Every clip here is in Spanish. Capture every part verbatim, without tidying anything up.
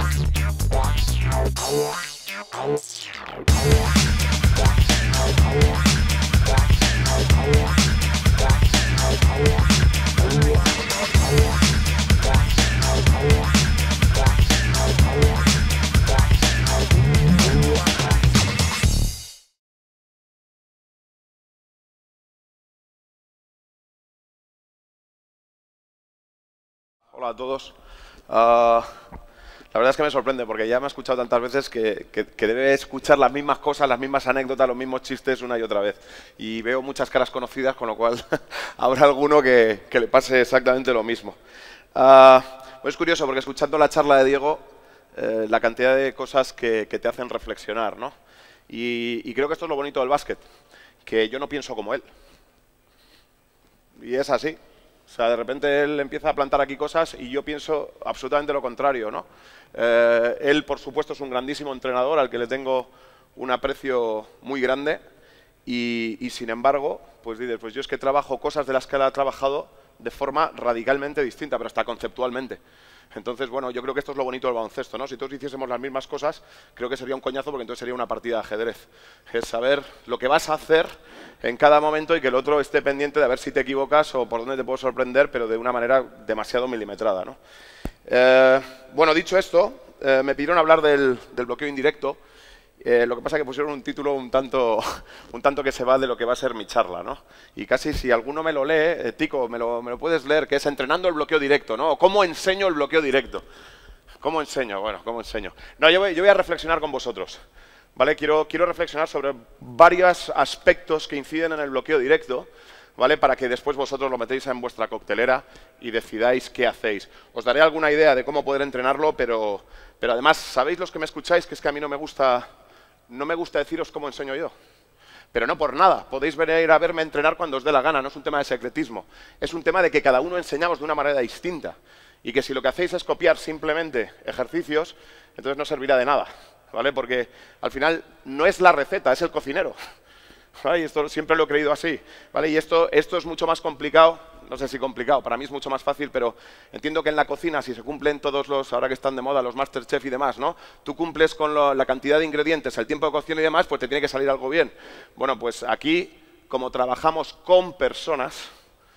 Hola a todos. Uh, la verdad es que me sorprende porque ya me he escuchado tantas veces que, que, que debe escuchar las mismas cosas, las mismas anécdotas, los mismos chistes una y otra vez. Y veo muchas caras conocidas, con lo cual habrá alguno que, que le pase exactamente lo mismo. Uh, pues es curioso porque escuchando la charla de Diego, eh, la cantidad de cosas que, que te hacen reflexionar, ¿no? Y, y creo que esto es lo bonito del básquet, que yo no pienso como él. Y es así. O sea, de repente él empieza a plantar aquí cosas y yo pienso absolutamente lo contrario, ¿no? Eh, él, por supuesto, es un grandísimo entrenador al que le tengo un aprecio muy grande y, y sin embargo, pues dices, pues yo es que trabajo cosas de las que él ha trabajado de forma radicalmente distinta, pero hasta conceptualmente. Entonces, bueno, yo creo que esto es lo bonito del baloncesto, ¿no? Si todos hiciésemos las mismas cosas, creo que sería un coñazo porque entonces sería una partida de ajedrez. Es saber lo que vas a hacer en cada momento y que el otro esté pendiente de ver si te equivocas o por dónde te puedo sorprender, pero de una manera demasiado milimetrada, ¿no? Eh, bueno, dicho esto, eh, me pidieron hablar del, del bloqueo indirecto. Eh, lo que pasa es que pusieron un título un tanto, un tanto que se va de lo que va a ser mi charla, ¿no? Y casi si alguno me lo lee, eh, Tico, me lo, me lo puedes leer, que es Entrenando el bloqueo directo, ¿no? ¿Cómo enseño el bloqueo directo? ¿Cómo enseño? Bueno, ¿cómo enseño? No, yo voy, yo voy a reflexionar con vosotros, ¿vale? Quiero, quiero reflexionar sobre varios aspectos que inciden en el bloqueo directo, ¿vale? Para que después vosotros lo metéis en vuestra coctelera y decidáis qué hacéis. Os daré alguna idea de cómo poder entrenarlo, pero, pero además, ¿sabéis los que me escucháis? Que es que a mí no me gusta... No me gusta deciros cómo enseño yo, pero no por nada. Podéis venir a verme entrenar cuando os dé la gana, no es un tema de secretismo. Es un tema de que cada uno enseñamos de una manera distinta y que si lo que hacéis es copiar simplemente ejercicios, entonces no servirá de nada, ¿vale? Porque al final no es la receta, es el cocinero. ¿Vale? Y esto siempre lo he creído así, ¿vale? Y esto, esto es mucho más complicado, no sé si complicado, para mí es mucho más fácil, pero entiendo que en la cocina, si se cumplen todos los, ahora que están de moda, los Masterchef y demás, ¿no? Tú cumples con lo, la cantidad de ingredientes, el tiempo de cocción y demás, pues te tiene que salir algo bien. Bueno, pues aquí, como trabajamos con personas,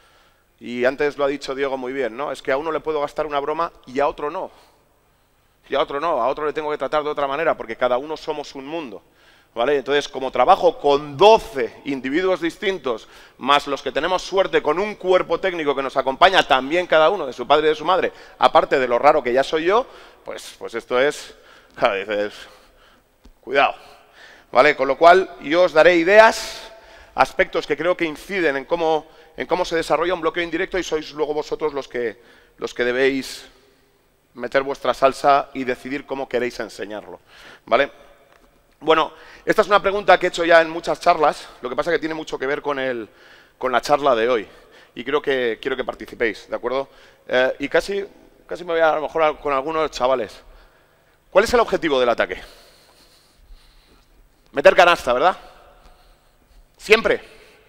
y antes lo ha dicho Diego muy bien, ¿no? Es que a uno le puedo gastar una broma y a otro no. Y a otro no, a otro le tengo que tratar de otra manera, porque cada uno somos un mundo. ¿Vale? Entonces, como trabajo con doce individuos distintos, más los que tenemos suerte con un cuerpo técnico que nos acompaña también cada uno de su padre y de su madre, aparte de lo raro que ya soy yo, pues, pues esto es... Claro, dices, cuidado. ¿Vale? Con lo cual, yo os daré ideas, aspectos que creo que inciden en cómo, en cómo se desarrolla un bloqueo indirecto y sois luego vosotros los que, los que debéis meter vuestra salsa y decidir cómo queréis enseñarlo. ¿Vale? Bueno, esta es una pregunta que he hecho ya en muchas charlas, lo que pasa es que tiene mucho que ver con, el, con la charla de hoy. Y creo que, quiero que participéis, ¿de acuerdo? Eh, y casi, casi me voy a, a lo mejor a, con algunos chavales. ¿Cuál es el objetivo del ataque? Meter canasta, ¿verdad? Siempre.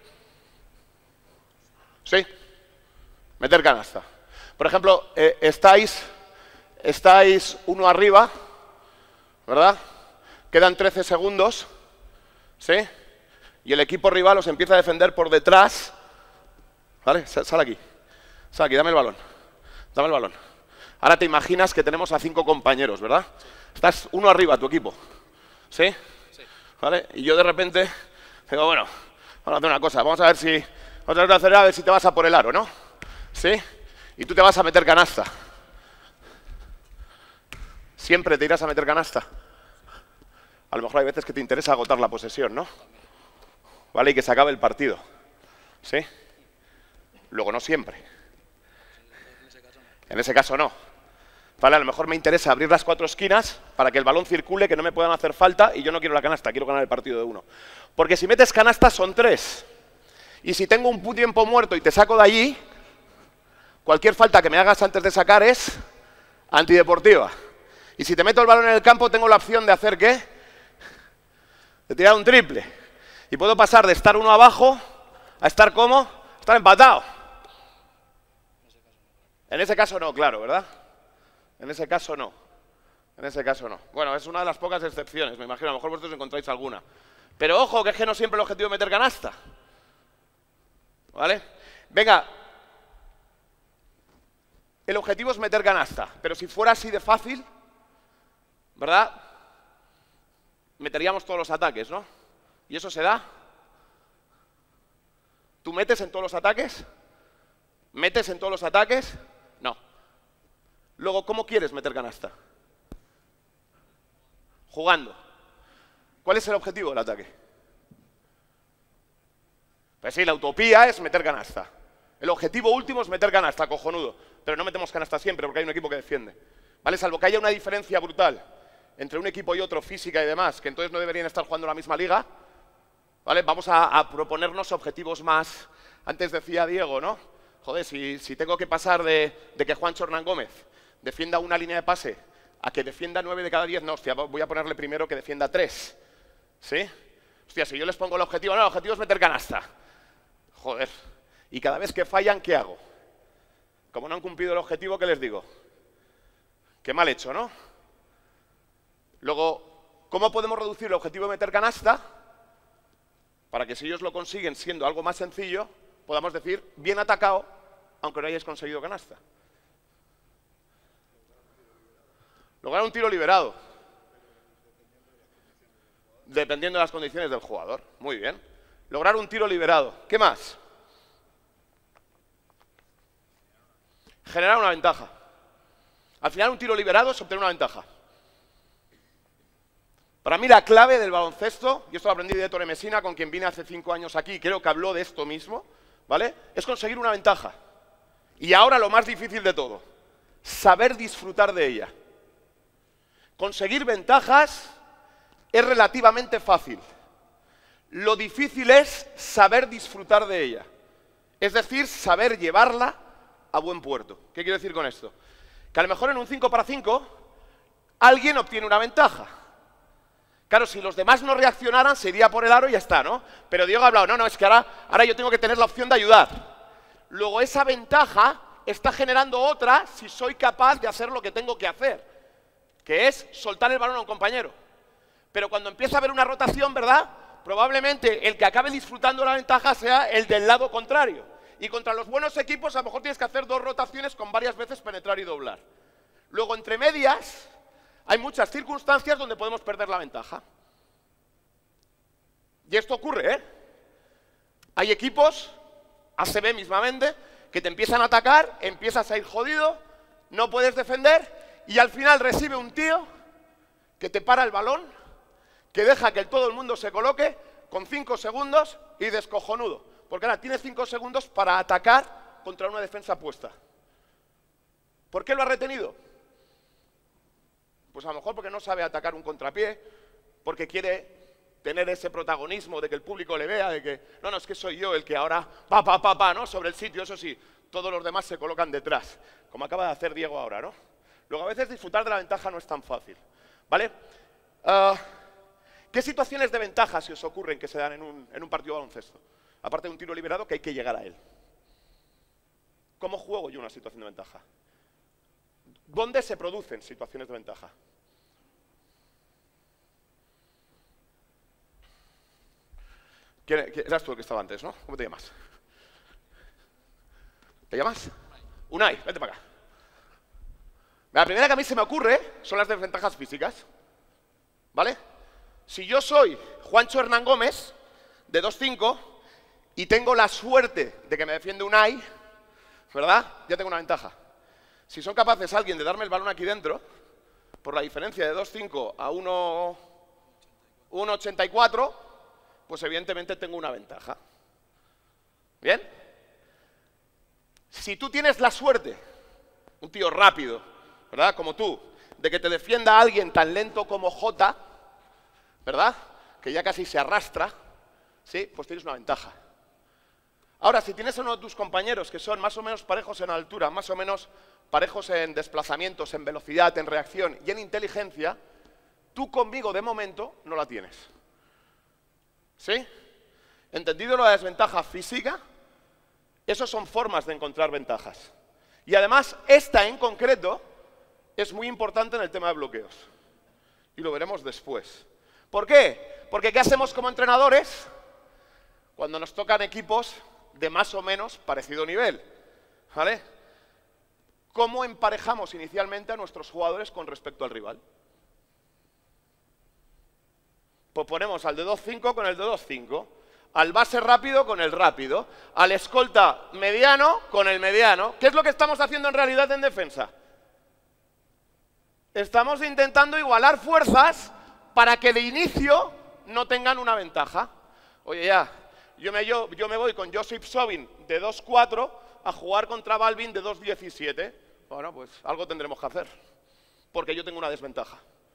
¿Sí? Meter canasta. Por ejemplo, eh, estáis, estáis uno arriba, ¿verdad? Quedan trece segundos, ¿sí? Y el equipo rival os empieza a defender por detrás. ¿Vale? Sal, sal aquí. Sal aquí, dame el balón. Dame el balón. Ahora te imaginas que tenemos a cinco compañeros, ¿verdad? Estás uno arriba, tu equipo. ¿Sí? Sí. ¿Vale? Y yo de repente digo, bueno, vamos a hacer una cosa. Vamos a ver si... Vamos a hacer a ver si te vas a por el aro, ¿no? ¿Sí? Y tú te vas a meter canasta. Siempre te irás a meter canasta. A lo mejor hay veces que te interesa agotar la posesión, ¿no? ¿Vale? Y que se acabe el partido. ¿Sí? Luego no siempre. En ese caso no. Vale, a lo mejor me interesa abrir las cuatro esquinas para que el balón circule, que no me puedan hacer falta y yo no quiero la canasta, quiero ganar el partido de uno. Porque si metes canasta son tres. Y si tengo un tiempo muerto y te saco de allí, cualquier falta que me hagas antes de sacar es antideportiva. Y si te meto el balón en el campo, tengo la opción de hacer ¿qué? De tirar un triple. Y puedo pasar de estar uno abajo a estar ¿cómo? Estar empatado. En ese caso no, claro, ¿verdad? En ese caso no. En ese caso no. Bueno, es una de las pocas excepciones, me imagino, a lo mejor vosotros encontráis alguna. Pero ojo, que es que no siempre el objetivo es meter canasta. ¿Vale? Venga, el objetivo es meter canasta, pero si fuera así de fácil, ¿verdad? Meteríamos todos los ataques, ¿no? ¿Y eso se da? ¿Tú metes en todos los ataques? ¿Metes en todos los ataques? No. Luego, ¿cómo quieres meter canasta? Jugando. ¿Cuál es el objetivo del ataque? Pues sí, la utopía es meter canasta. El objetivo último es meter canasta, cojonudo. Pero no metemos canasta siempre porque hay un equipo que defiende. ¿Vale? Salvo que haya una diferencia brutal entre un equipo y otro, física y demás, que entonces no deberían estar jugando en la misma liga. ¿Vale? Vamos a, a proponernos objetivos más... Antes decía Diego, ¿no? Joder, si, si tengo que pasar de, de que Juancho Hernán Gómez defienda una línea de pase a que defienda nueve de cada diez, no, hostia, voy a ponerle primero que defienda tres. ¿Sí? Hostia, si yo les pongo el objetivo, no, el objetivo es meter canasta. Joder. Y cada vez que fallan, ¿qué hago? Como no han cumplido el objetivo, ¿qué les digo? Qué mal hecho, ¿no? Luego, ¿cómo podemos reducir el objetivo de meter canasta para que si ellos lo consiguen siendo algo más sencillo, podamos decir, bien atacado, aunque no hayáis conseguido canasta? Lograr un tiro liberado. Dependiendo de las condiciones del jugador. Muy bien. Lograr un tiro liberado. ¿Qué más? Generar una ventaja. Al final, un tiro liberado es obtener una ventaja. Para mí, la clave del baloncesto, y esto lo aprendí de Ettore Messina, con quien vine hace cinco años aquí, creo que habló de esto mismo, ¿vale? Es conseguir una ventaja. Y ahora lo más difícil de todo, saber disfrutar de ella. Conseguir ventajas es relativamente fácil. Lo difícil es saber disfrutar de ella. Es decir, saber llevarla a buen puerto. ¿Qué quiero decir con esto? Que a lo mejor en un cinco para cinco alguien obtiene una ventaja. Claro, si los demás no reaccionaran, se iría por el aro y ya está, ¿no? Pero Diego ha hablado, no, no, es que ahora, ahora yo tengo que tener la opción de ayudar. Luego esa ventaja está generando otra si soy capaz de hacer lo que tengo que hacer, que es soltar el balón a un compañero. Pero cuando empieza a haber una rotación, ¿verdad? Probablemente el que acabe disfrutando la ventaja sea el del lado contrario. Y contra los buenos equipos a lo mejor tienes que hacer dos rotaciones con varias veces penetrar y doblar. Luego, entre medias, hay muchas circunstancias donde podemos perder la ventaja. Y esto ocurre, ¿eh? Hay equipos, A C B mismamente, que te empiezan a atacar, empiezas a ir jodido, no puedes defender y al final recibe un tío que te para el balón, que deja que todo el mundo se coloque con cinco segundos y descojonudo. Porque ahora tienes cinco segundos para atacar contra una defensa puesta. ¿Por qué lo ha retenido? Pues a lo mejor porque no sabe atacar un contrapié, porque quiere tener ese protagonismo de que el público le vea, de que no, no, es que soy yo el que ahora pa, pa, pa, pa, ¿no? Sobre el sitio, eso sí, todos los demás se colocan detrás, como acaba de hacer Diego ahora, ¿no? Luego a veces disfrutar de la ventaja no es tan fácil, ¿vale? Uh, ¿Qué situaciones de ventaja se os ocurren que se dan en un, en un partido de baloncesto? Aparte de un tiro liberado que hay que llegar a él. ¿Cómo juego yo una situación de ventaja? ¿Dónde se producen situaciones de ventaja? ¿Quién, quién, eras tú el que estaba antes, ¿no? ¿Cómo te llamas? ¿Te llamas? Unai, vete para acá. La primera que a mí se me ocurre son las desventajas físicas. ¿Vale? Si yo soy Juancho Hernán Gómez, de dos cinco, y tengo la suerte de que me defiende Unai, ¿verdad? Ya tengo una ventaja. Si son capaces alguien de darme el balón aquí dentro, por la diferencia de dos cinco a uno ochenta y cuatro, pues evidentemente tengo una ventaja. ¿Bien? Si tú tienes la suerte, un tío rápido, ¿verdad? Como tú, de que te defienda alguien tan lento como Jota, ¿verdad? Que ya casi se arrastra, ¿sí? Pues tienes una ventaja. Ahora, si tienes a uno de tus compañeros que son más o menos parejos en altura, más o menos parejos en desplazamientos, en velocidad, en reacción y en inteligencia, tú conmigo de momento no la tienes. ¿Sí? ¿Entendido la desventaja física? Esas son formas de encontrar ventajas. Y además, esta en concreto es muy importante en el tema de bloqueos. Y lo veremos después. ¿Por qué? Porque ¿qué hacemos como entrenadores cuando nos tocan equipos de más o menos parecido nivel? ¿Vale? ¿Cómo emparejamos inicialmente a nuestros jugadores con respecto al rival? Pues ponemos al de dos cinco con el de dos cinco, al base rápido con el rápido, al escolta mediano con el mediano. ¿Qué es lo que estamos haciendo en realidad en defensa? Estamos intentando igualar fuerzas para que de inicio no tengan una ventaja. Oye, ya, yo me, yo, yo me voy con Josip Sobin de dos cuatro a jugar contra Balvin de dos diecisiete. Bueno, pues algo tendremos que hacer, porque yo tengo una desventaja.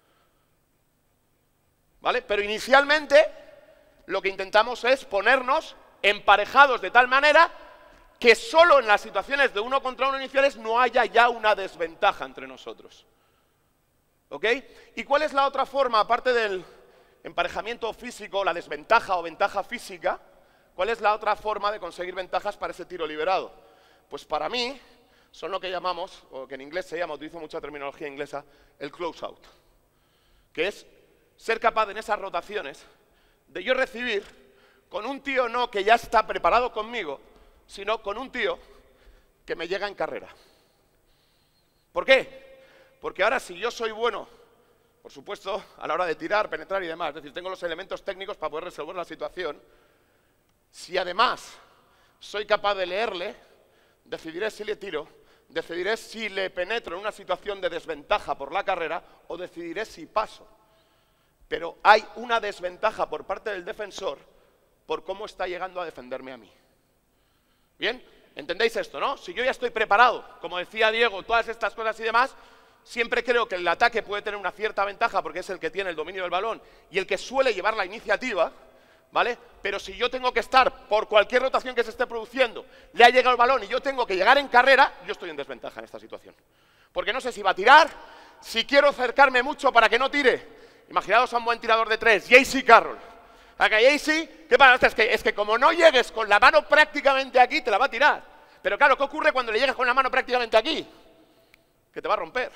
¿Vale? Pero inicialmente lo que intentamos es ponernos emparejados de tal manera que solo en las situaciones de uno contra uno iniciales no haya ya una desventaja entre nosotros. ¿Ok? ¿Y cuál es la otra forma, aparte del emparejamiento físico, la desventaja o ventaja física? ¿Cuál es la otra forma de conseguir ventajas para ese tiro liberado? Pues para mí son lo que llamamos, o que en inglés se llama, utilizo mucha terminología inglesa, el close-out, que es ser capaz en esas rotaciones de yo recibir con un tío no que ya está preparado conmigo, sino con un tío que me llega en carrera. ¿Por qué? Porque ahora si yo soy bueno, por supuesto, a la hora de tirar, penetrar y demás, es decir, tengo los elementos técnicos para poder resolver la situación, si además soy capaz de leerle, decidiré si le tiro, decidiré si le penetro en una situación de desventaja por la carrera o decidiré si paso. Pero hay una desventaja por parte del defensor por cómo está llegando a defenderme a mí. ¿Bien? ¿Entendéis esto, no? Si yo ya estoy preparado, como decía Diego, todas estas cosas y demás, siempre creo que el ataque puede tener una cierta ventaja porque es el que tiene el dominio del balón y el que suele llevar la iniciativa, ¿vale? Pero si yo tengo que estar, por cualquier rotación que se esté produciendo, le ha llegado el balón y yo tengo que llegar en carrera, yo estoy en desventaja en esta situación. Porque no sé si va a tirar, si quiero acercarme mucho para que no tire. Imaginaos a un buen tirador de tres, J C Carroll. A que J C, ¿qué pasa? Es que, es que como no llegues con la mano prácticamente aquí, te la va a tirar. Pero claro, ¿qué ocurre cuando le llegas con la mano prácticamente aquí? Que te va a romper.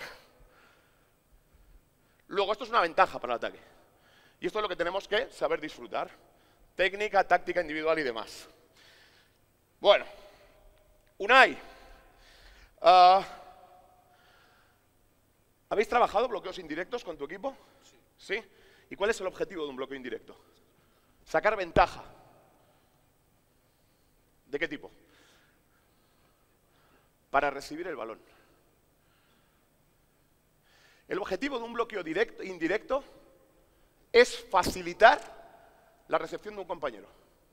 Luego, esto es una ventaja para el ataque. Y esto es lo que tenemos que saber disfrutar. Técnica, táctica individual y demás. Bueno, Unai. Uh, ¿Habéis trabajado bloqueos indirectos con tu equipo? Sí. ¿Sí? ¿Y cuál es el objetivo de un bloqueo indirecto? Sacar ventaja. ¿De qué tipo? Para recibir el balón. El objetivo de un bloqueo directo, indirecto es facilitar la recepción de un compañero.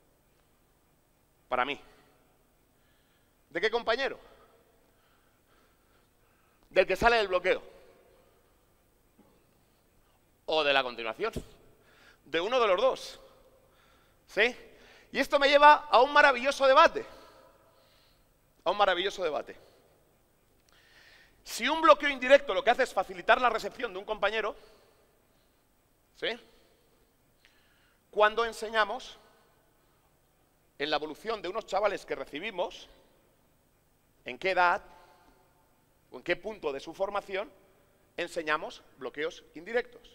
Para mí. ¿De qué compañero? Del que sale del bloqueo. O de la continuación. De uno de los dos. ¿Sí? Y esto me lleva a un maravilloso debate. A un maravilloso debate. Si un bloqueo indirecto lo que hace es facilitar la recepción de un compañero, ¿sí? Cuando enseñamos, en la evolución de unos chavales que recibimos, en qué edad o en qué punto de su formación, enseñamos bloqueos indirectos.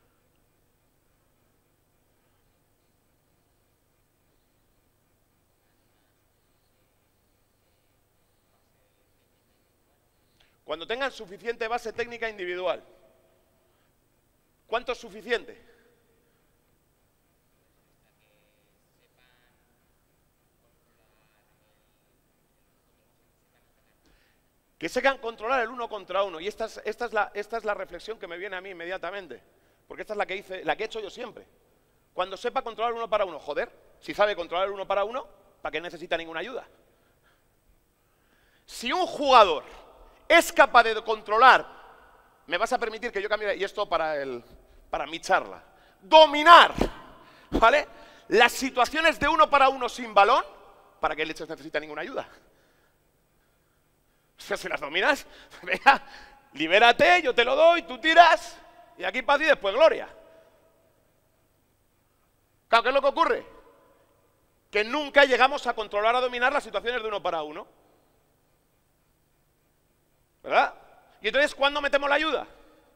Cuando tengan suficiente base técnica individual. ¿Cuánto es suficiente? Que sepan controlar el uno contra uno. Y esta es, esta es, la, esta es la reflexión que me viene a mí inmediatamente. Porque esta es la que, hice, la que he hecho yo siempre. Cuando sepa controlar el uno para uno, joder, si sabe controlar el uno para uno, ¿para qué necesita ninguna ayuda? Si un jugador es capaz de controlar, me vas a permitir que yo cambie, y esto para, el, para mi charla, dominar, ¿vale? Las situaciones de uno para uno sin balón, ¿para qué leches necesita ninguna ayuda? O sea, si las dominas, venga, libérate, yo te lo doy, tú tiras, y aquí paz y después gloria. Claro, ¿qué es lo que ocurre? Que nunca llegamos a controlar, a dominar las situaciones de uno para uno. ¿Verdad? Y ¿Y entonces cuándo metemos la ayuda?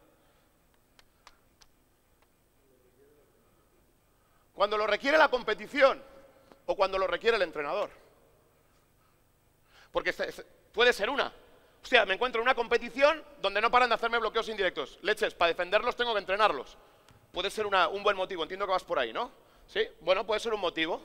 Cuando lo requiere la competición o cuando lo requiere el entrenador. Porque puede ser una. O sea, me encuentro en una competición donde no paran de hacerme bloqueos indirectos. Leches, para defenderlos tengo que entrenarlos. Puede ser una, un buen motivo, entiendo que vas por ahí, ¿no? ¿Sí? Bueno, puede ser un motivo.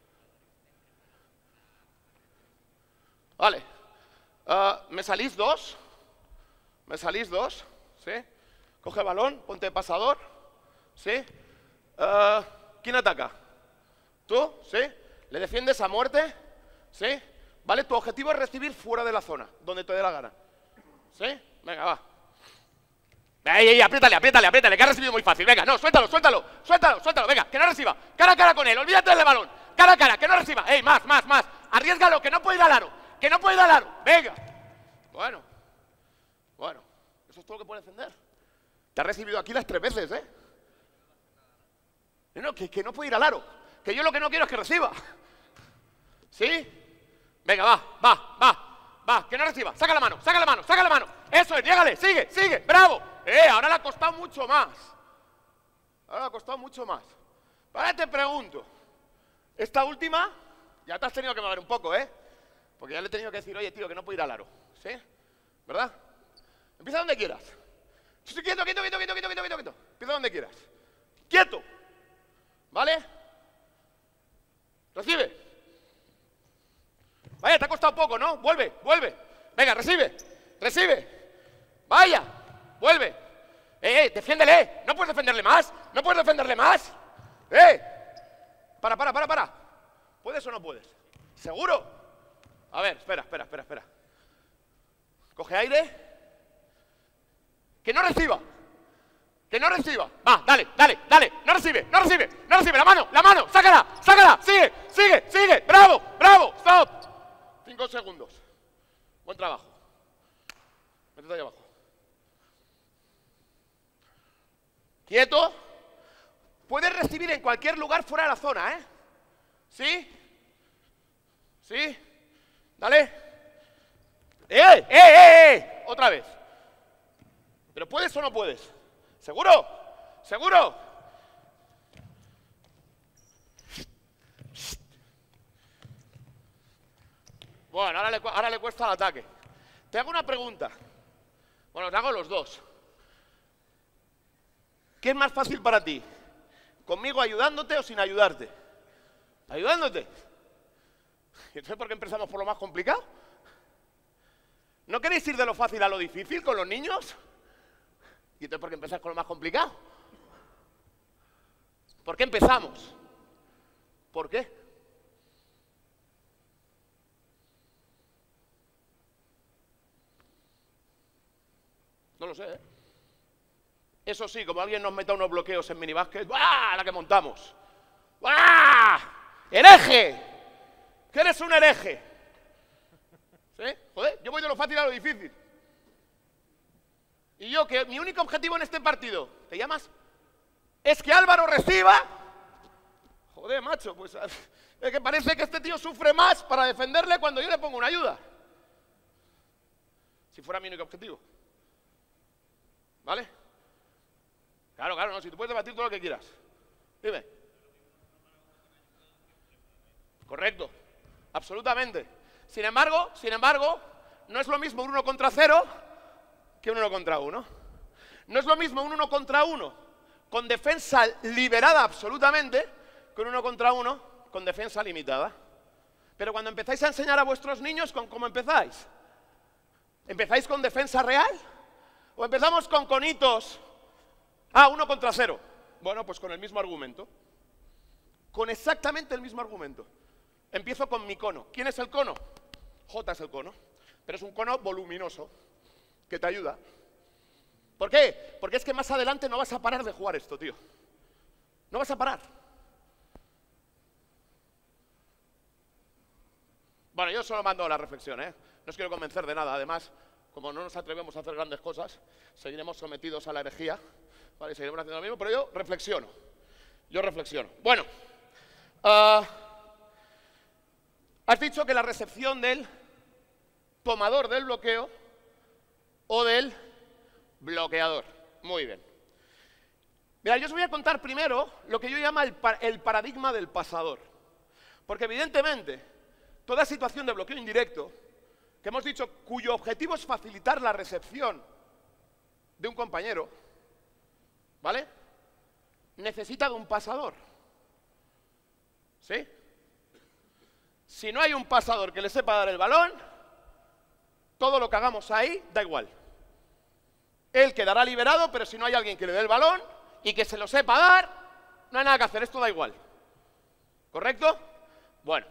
Vale. Uh, ¿Me salís dos? ¿Me salís dos? ¿Sí? Coge el balón, ponte de pasador. ¿Sí? Uh, ¿Quién ataca? ¿Tú? ¿Sí? ¿Le defiendes a muerte? ¿Sí? ¿Vale? Tu objetivo es recibir fuera de la zona, donde te dé la gana. ¿Sí? Venga, va. ¡Ey, ey, apriétale, apriétale, apriétale! Que ha recibido muy fácil. Venga, no, suéltalo, suéltalo, suéltalo, suéltalo. Venga, que no reciba. Cara a cara con él, olvídate del balón. Cara a cara, que no reciba. ¡Ey, más, más, más! Arriésgalo, que no puede ir al aro. Que no puede ir al aro. Venga. Bueno. Bueno. Eso es todo lo que puede defender. Te ha recibido aquí las tres veces, ¿eh? No, no, que, que no puede ir al aro. Que yo lo que no quiero es que reciba. ¿Sí? Venga, va, va, va, va, que no reciba, saca la mano, saca la mano, saca la mano. Eso es, llégale, sigue, sigue, bravo. Eh, ahora le ha costado mucho más. Ahora le ha costado mucho más. Ahora te pregunto, esta última, ya te has tenido que mover un poco, ¿eh? Porque ya le he tenido que decir, oye, tío, que no puedo ir al aro, ¿sí? ¿Verdad? Empieza donde quieras. Quieto, quieto, quieto, quieto, quieto, quieto, quieto, quieto. Empieza donde quieras. Quieto. ¿Vale? Recibe. Vaya, te ha costado poco, ¿no? Vuelve, vuelve. Venga, recibe, recibe. Vaya, vuelve. Eh, eh, defiéndele. No puedes defenderle más. No puedes defenderle más. Eh. Para, para, para, para. ¿Puedes o no puedes? ¿Seguro? A ver, espera, espera, espera, espera. Coge aire. Que no reciba. Que no reciba. Va, dale, dale, dale. No recibe, no recibe, no recibe. La mano, la mano. Sácala, sácala. Sigue, sigue, sigue. Bravo, bravo. Stop. Cinco segundos. Buen trabajo. Métete ahí abajo. Quieto. Puedes recibir en cualquier lugar fuera de la zona, ¿eh? ¿Sí? ¿Sí? Dale. ¡Eh, eh, eh, eh! Otra vez. ¿Pero puedes o no puedes? ¿Seguro? ¿Seguro? Bueno, ahora le, ahora le cuesta el ataque. Te hago una pregunta. Bueno, te hago los dos. ¿Qué es más fácil para ti? ¿Conmigo ayudándote o sin ayudarte? ¿Ayudándote? ¿Y entonces por qué empezamos por lo más complicado? ¿No queréis ir de lo fácil a lo difícil con los niños? ¿Y entonces por qué empezáis con lo más complicado? ¿Por qué empezamos? ¿Por qué? No lo sé, ¿eh? Eso sí, como alguien nos meta unos bloqueos en minibásquet, ¡ah! La que montamos. ¡Ah! ¡Hereje! ¿Qué eres un hereje? ¿Sí? Joder, yo voy de lo fácil a lo difícil. Y yo, que mi único objetivo en este partido, ¿te llamas? Es que Álvaro reciba. Joder, macho, pues es que parece que este tío sufre más para defenderle cuando yo le pongo una ayuda. Si fuera mi único objetivo. ¿Vale? Claro, claro, no, si tú puedes debatir todo lo que quieras. Dime. Correcto, absolutamente. Sin embargo, sin embargo, no es lo mismo un uno contra cero que un uno contra uno. No es lo mismo un uno contra uno con defensa liberada absolutamente que un uno contra uno con defensa limitada. Pero cuando empezáis a enseñar a vuestros niños, ¿con cómo empezáis? ¿Empezáis con defensa real? ¿O empezamos con conitos? Ah, uno contra cero. Bueno, pues con el mismo argumento. Con exactamente el mismo argumento. Empiezo con mi cono. ¿Quién es el cono? J es el cono. Pero es un cono voluminoso que te ayuda. ¿Por qué? Porque es que más adelante no vas a parar de jugar esto, tío. No vas a parar. Bueno, yo solo mando la reflexión, ¿eh? No os quiero convencer de nada. Además, como no nos atrevemos a hacer grandes cosas, seguiremos sometidos a la herejía. Vale, seguiremos haciendo lo mismo, pero yo reflexiono. Yo reflexiono. Bueno, uh, has dicho que la recepción del tomador del bloqueo o del Bloqueador. Muy bien. Mira, yo os voy a contar primero lo que yo llamo el, par el paradigma del pasador. Porque evidentemente, toda situación de bloqueo indirecto, que hemos dicho cuyo objetivo es facilitar la recepción de un compañero, ¿vale? Necesita de un pasador. ¿Sí? Si no hay un pasador que le sepa dar el balón, todo lo que hagamos ahí da igual. Él quedará liberado, pero si no hay alguien que le dé el balón y que se lo sepa dar, no hay nada que hacer, esto da igual. ¿Correcto? Bueno.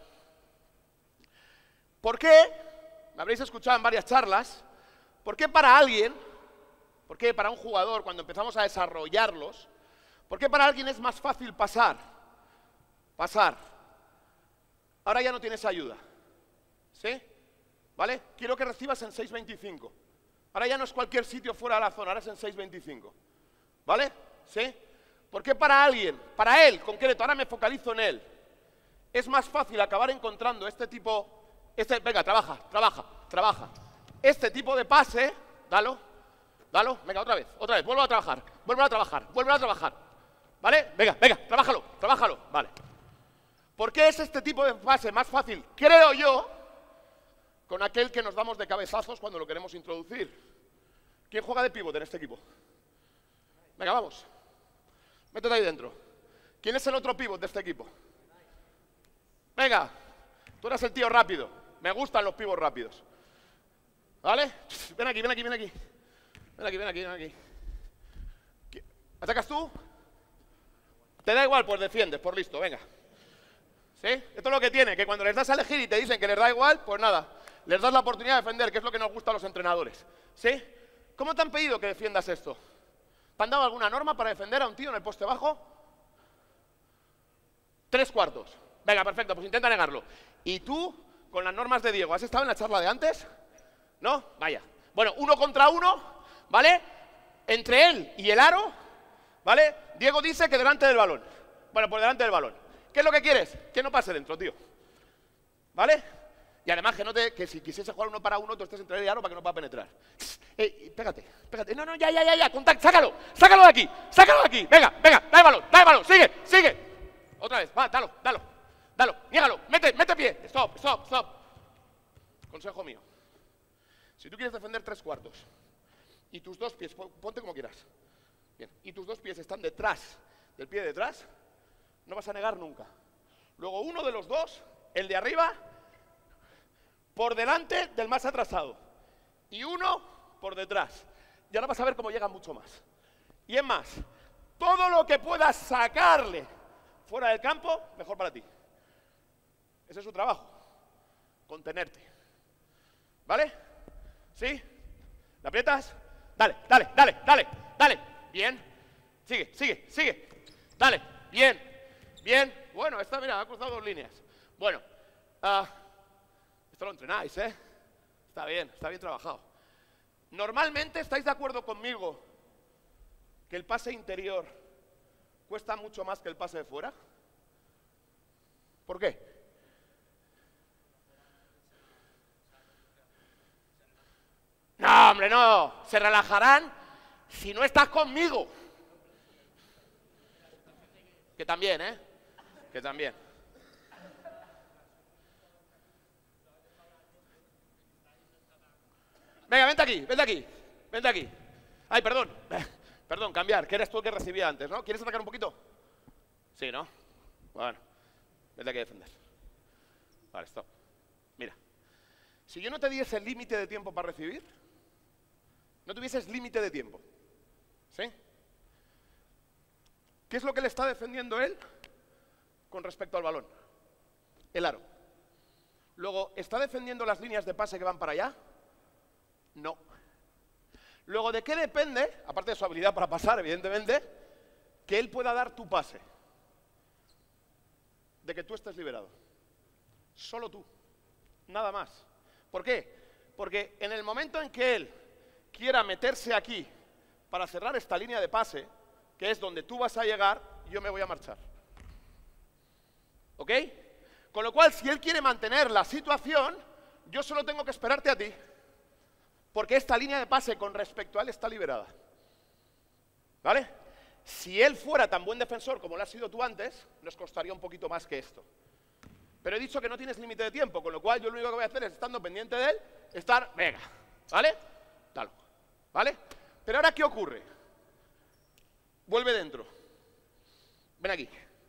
¿Por qué? Me habréis escuchado en varias charlas. ¿Por qué para alguien, por qué para un jugador, cuando empezamos a desarrollarlos, por qué para alguien es más fácil pasar? Pasar. Ahora ya no tienes ayuda. ¿Sí? ¿Vale? Quiero que recibas en seis veinticinco. Ahora ya no es cualquier sitio fuera de la zona, ahora es en seis veinticinco. ¿Vale? ¿Sí? ¿Por qué para alguien, para él concreto, ahora me focalizo en él, es más fácil acabar encontrando este tipo, este, venga, trabaja, trabaja, trabaja, este tipo de pase, dalo, dalo, venga, otra vez, otra vez, vuelvo a trabajar, vuelvo a trabajar, vuelvo a trabajar, ¿vale? Venga, venga, trabájalo, trabájalo, vale. ¿Por qué es este tipo de pase más fácil, creo yo, con aquel que nos damos de cabezazos cuando lo queremos introducir? ¿Quién juega de pívot en este equipo? Venga, vamos. Métete ahí dentro. ¿Quién es el otro pívot de este equipo? Venga, tú eres el tío rápido. Me gustan los pivots rápidos. ¿Vale? Ven aquí, ven aquí, ven aquí. Ven aquí, ven aquí, ven aquí. ¿Atacas tú? Te da igual, pues defiendes, por listo, venga. ¿Sí? Esto es lo que tiene, que cuando les das a elegir y te dicen que les da igual, pues nada, les das la oportunidad de defender, que es lo que nos gusta a los entrenadores. ¿Sí? ¿Cómo te han pedido que defiendas esto? ¿Te han dado alguna norma para defender a un tío en el poste bajo? Tres cuartos. Venga, perfecto, pues intenta negarlo. ¿Y tú, con las normas de Diego, has estado en la charla de antes? ¿No? Vaya. Bueno, uno contra uno, ¿vale? Entre él y el aro, ¿vale? Diego dice que delante del balón. Bueno, por delante del balón. ¿Qué es lo que quieres? Que no pase dentro, tío. ¿Vale? Y además que, no te, que si quisiese jugar uno para uno, tú estés entre él y aro para que no pueda penetrar. Eh, pégate, pégate. No, no, ya, ya, ya, ya. Contact, sácalo, sácalo de aquí, sácalo de aquí. Venga, venga, dale balón, dale balón, sigue, sigue. Otra vez, va, dalo, dalo, dalo, niégalo, mete, mete pie. Stop, stop, stop. Consejo mío. Si tú quieres defender tres cuartos y tus dos pies, ponte como quieras. Bien, y tus dos pies están detrás del pie de detrás, no vas a negar nunca. Luego uno de los dos, el de arriba, por delante del más atrasado. Y uno por detrás. Y ahora vas a ver cómo llega mucho más. Y es más, todo lo que puedas sacarle fuera del campo, mejor para ti. Ese es su trabajo. Contenerte. ¿Vale? ¿Sí? ¿La aprietas? Dale, dale, dale, dale, dale. Bien. Sigue, sigue, sigue. Dale. Bien. Bien. Bueno, esta, mira, ha cruzado dos líneas. Bueno. Uh, esto lo entrenáis, ¿eh? Está bien, está bien trabajado. Normalmente, ¿estáis de acuerdo conmigo que el pase interior cuesta mucho más que el pase de fuera? ¿Por qué? No, hombre, no. Se relajarán si no estás conmigo. Que también, ¿eh? Que también. Venga, vente aquí, vente aquí, vente aquí. Ay, perdón, perdón, cambiar, que eres tú el que recibía antes, ¿no? ¿Quieres atacar un poquito? Sí, ¿no? Bueno, vente aquí a defender. Vale, stop. Mira, si yo no te diese el límite de tiempo para recibir, no tuvieses límite de tiempo, ¿sí? ¿Qué es lo que le está defendiendo él con respecto al balón? El aro. Luego, ¿está defendiendo las líneas de pase que van para allá? No. Luego, ¿de qué depende, aparte de su habilidad para pasar, evidentemente, que él pueda dar tu pase? De que tú estés liberado. Solo tú. Nada más. ¿Por qué? Porque en el momento en que él quiera meterse aquí para cerrar esta línea de pase, que es donde tú vas a llegar, yo me voy a marchar. ¿Ok? Con lo cual, si él quiere mantener la situación, yo solo tengo que esperarte a ti. Porque esta línea de pase con respecto a él está liberada. ¿vale? Si él fuera tan buen defensor como lo has sido tú antes, nos costaría un poquito más que esto. Pero he dicho que no tienes límite de tiempo, con lo cual yo lo único que voy a hacer es, estando pendiente de él, estar, venga, ¿vale? Dalo, ¿vale? Pero ahora, ¿qué ocurre? Vuelve dentro. Ven aquí.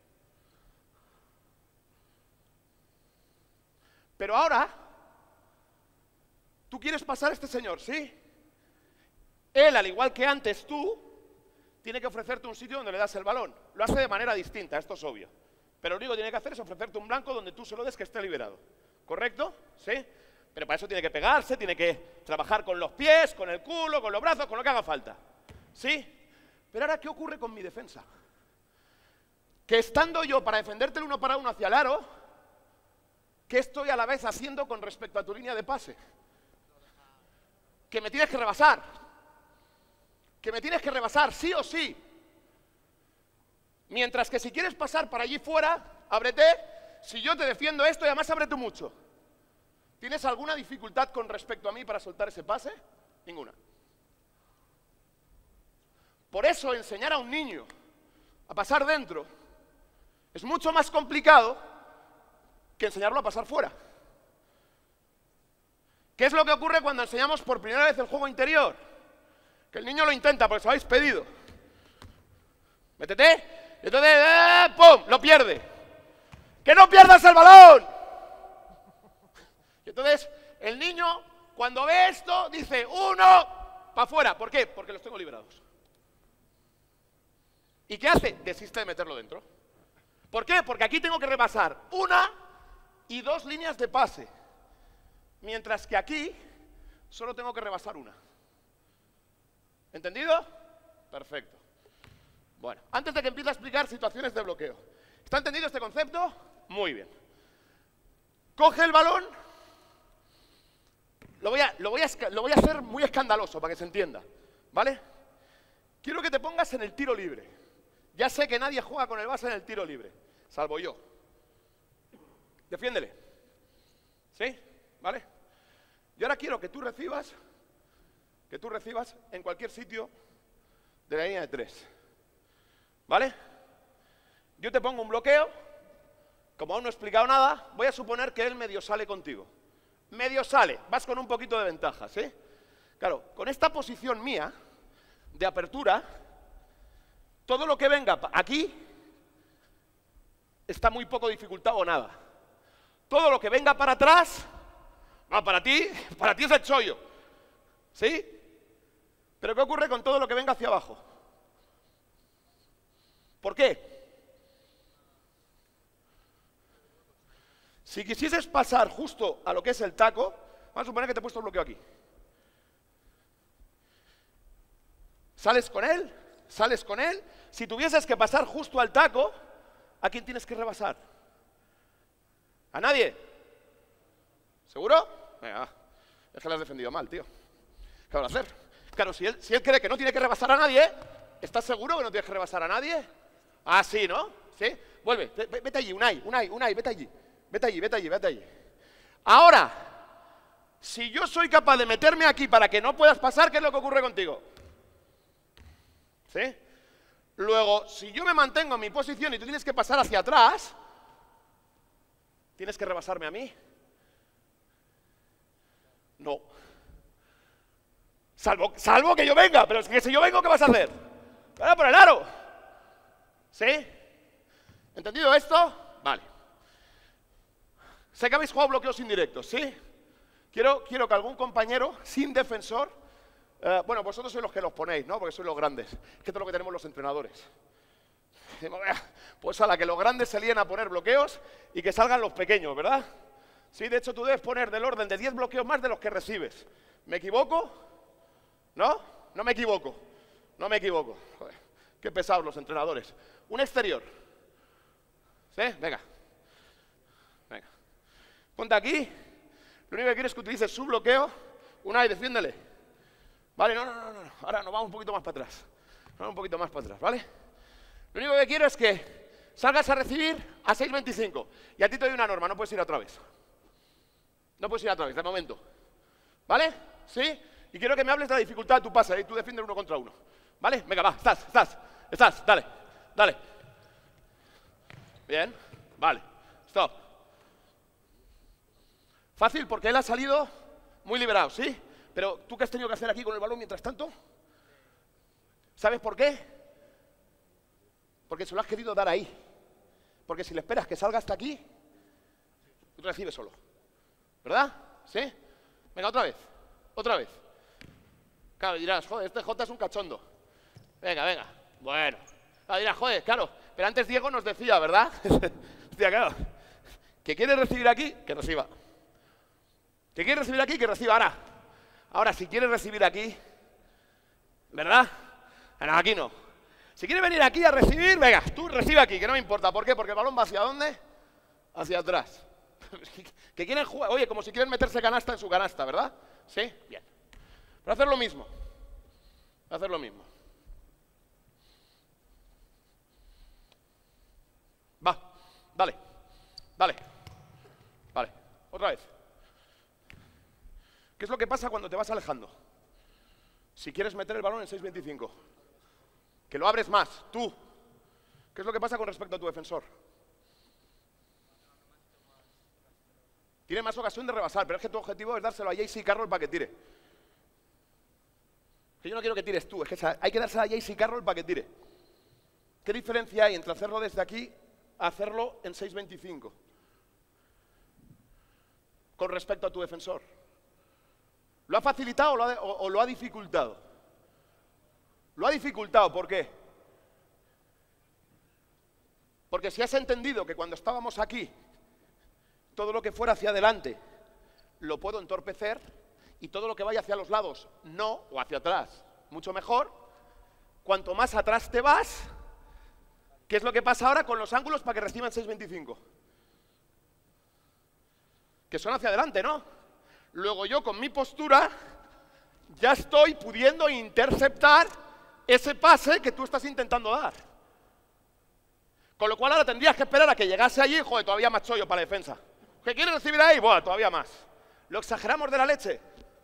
Pero ahora, tú quieres pasar a este señor, ¿sí? Él, al igual que antes tú, tiene que ofrecerte un sitio donde le das el balón. Lo hace de manera distinta, esto es obvio. Pero lo único que tiene que hacer es ofrecerte un blanco donde tú se lo des que esté liberado. ¿Correcto? ¿Sí? Pero para eso tiene que pegarse, tiene que trabajar con los pies, con el culo, con los brazos, con lo que haga falta. ¿Sí? Pero ahora, ¿qué ocurre con mi defensa? Que estando yo para defenderte el uno para uno hacia el aro, ¿qué estoy a la vez haciendo con respecto a tu línea de pase? Que me tienes que rebasar. Que me tienes que rebasar, sí o sí. Mientras que si quieres pasar para allí fuera, ábrete. Si yo te defiendo esto, y además ábrete mucho. ¿Tienes alguna dificultad con respecto a mí para soltar ese pase? Ninguna. Por eso enseñar a un niño a pasar dentro es mucho más complicado que enseñarlo a pasar fuera. ¿Qué es lo que ocurre cuando enseñamos por primera vez el juego interior? Que el niño lo intenta porque se lo habéis pedido. Métete, y entonces, eh, ¡pum!, lo pierde. ¡Que no pierdas el balón! Y entonces, el niño, cuando ve esto, dice, uno, para afuera. ¿Por qué? Porque los tengo liberados. ¿Y qué hace? Desiste de meterlo dentro. ¿Por qué? Porque aquí tengo que repasar una y dos líneas de pase. Mientras que aquí solo tengo que rebasar una. ¿Entendido? Perfecto. Bueno, antes de que empiece a explicar situaciones de bloqueo. ¿Está entendido este concepto? Muy bien. Coge el balón. Lo voy a, lo voy a, lo voy a hacer muy escandaloso para que se entienda. ¿Vale? Quiero que te pongas en el tiro libre. Ya sé que nadie juega con el base en el tiro libre, salvo yo. Defiéndele. ¿Sí? ¿Vale? Y ahora quiero que tú recibas, que tú recibas en cualquier sitio de la línea de tres. ¿Vale? Yo te pongo un bloqueo, como aún no he explicado nada, voy a suponer que él medio sale contigo. Medio sale, vas con un poquito de ventaja, ¿sí? Claro, con esta posición mía de apertura, todo lo que venga aquí está muy poco dificultado o nada. Todo lo que venga para atrás, no, para ti, para ti es el chollo. ¿Sí? Pero ¿qué ocurre con todo lo que venga hacia abajo? ¿Por qué? Si quisieses pasar justo a lo que es el taco, vamos a suponer que te he puesto el bloqueo aquí. Sales con él, sales con él. Si tuvieses que pasar justo al taco, ¿a quién tienes que rebasar? ¿A nadie? ¿Seguro? Venga, es que lo has defendido mal, tío. ¿Qué van a hacer? Claro, si él, si él cree que no tiene que rebasar a nadie, ¿estás seguro que no tienes que rebasar a nadie? Ah, sí, ¿no? ¿Sí? Vuelve, vete allí, Unai, Unai, Unai, vete allí. Vete allí, vete allí, vete allí. Ahora, si yo soy capaz de meterme aquí para que no puedas pasar, ¿qué es lo que ocurre contigo? ¿Sí? Luego, si yo me mantengo en mi posición y tú tienes que pasar hacia atrás, ¿tienes que rebasarme a mí? No. Salvo, salvo que yo venga, pero es que si yo vengo, ¿qué vas a hacer? ¡Para por el aro! ¿Sí? ¿Entendido esto? Vale. Sé que habéis jugado bloqueos indirectos, ¿sí? Quiero, quiero que algún compañero, sin defensor, eh, bueno, vosotros sois los que los ponéis, ¿no? Porque sois los grandes. Es que esto es lo que tenemos los entrenadores. Pues a la que los grandes se líen a poner bloqueos y que salgan los pequeños, ¿verdad? Sí, de hecho tú debes poner del orden de diez bloqueos más de los que recibes. ¿Me equivoco? ¿No? No me equivoco. No me equivoco. Joder, qué pesados los entrenadores. Un exterior. ¿Sí? Venga. Venga. Ponte aquí. Lo único que quiero es que utilices su bloqueo. Unai, defiéndele. Vale, no, no, no, no. Ahora nos vamos un poquito más para atrás. Nos vamos un poquito más para atrás, ¿vale? Lo único que quiero es que salgas a recibir a seis veinticinco. Y a ti te doy una norma, no puedes ir otra vez. No puedes ir otra vez, de momento. ¿Vale? ¿Sí? Y quiero que me hables de la dificultad de tu pase, y tú defiendes uno contra uno. ¿Vale? Venga, va, estás, estás, estás, dale, dale. Bien, vale, stop. Fácil porque él ha salido muy liberado, ¿sí? Pero ¿tú qué has tenido que hacer aquí con el balón mientras tanto? ¿Sabes por qué? Porque se lo has querido dar ahí. Porque si le esperas que salga hasta aquí, recibe solo. ¿Verdad? ¿Sí? Venga, otra vez, otra vez. Claro, dirás, joder, este Jota es un cachondo. Venga, venga, bueno. Claro, dirás, joder, claro, pero antes Diego nos decía, ¿verdad? Decía, claro, que quiere recibir aquí, que reciba. Que quiere recibir aquí, que reciba. Ahora, ahora si quiere recibir aquí, ¿verdad? Bueno, aquí no. Si quiere venir aquí a recibir, venga, tú recibe aquí, que no me importa. ¿Por qué? Porque el balón va hacia dónde? Hacia atrás. Que quieren jugar, oye, como si quieren meterse canasta en su canasta, ¿verdad? ¿Sí? Bien. Pero hacer lo mismo. Hacer lo mismo. Va, dale, dale, vale, otra vez. ¿Qué es lo que pasa cuando te vas alejando? Si quieres meter el balón en seis veinticinco, que lo abres más, tú. ¿Qué es lo que pasa con respecto a tu defensor? Tiene más ocasión de rebasar, pero es que tu objetivo es dárselo a J C Carroll para que tire. Que yo no quiero que tires tú, es que hay que dárselo a J C Carroll para que tire. ¿Qué diferencia hay entre hacerlo desde aquí a hacerlo en seis veinticinco? Con respecto a tu defensor. ¿Lo ha facilitado o lo ha, o, o lo ha dificultado? Lo ha dificultado, ¿por qué? Porque si has entendido que cuando estábamos aquí, todo lo que fuera hacia adelante lo puedo entorpecer y todo lo que vaya hacia los lados no, o hacia atrás, mucho mejor, cuanto más atrás te vas, ¿qué es lo que pasa ahora con los ángulos para que reciban seis veinticinco? Que son hacia adelante, ¿no? Luego yo con mi postura ya estoy pudiendo interceptar ese pase que tú estás intentando dar. Con lo cual ahora tendrías que esperar a que llegase allí, joder, todavía más chollo para la defensa. ¿Qué quieres recibir ahí? Bueno, todavía más. ¿Lo exageramos de la leche?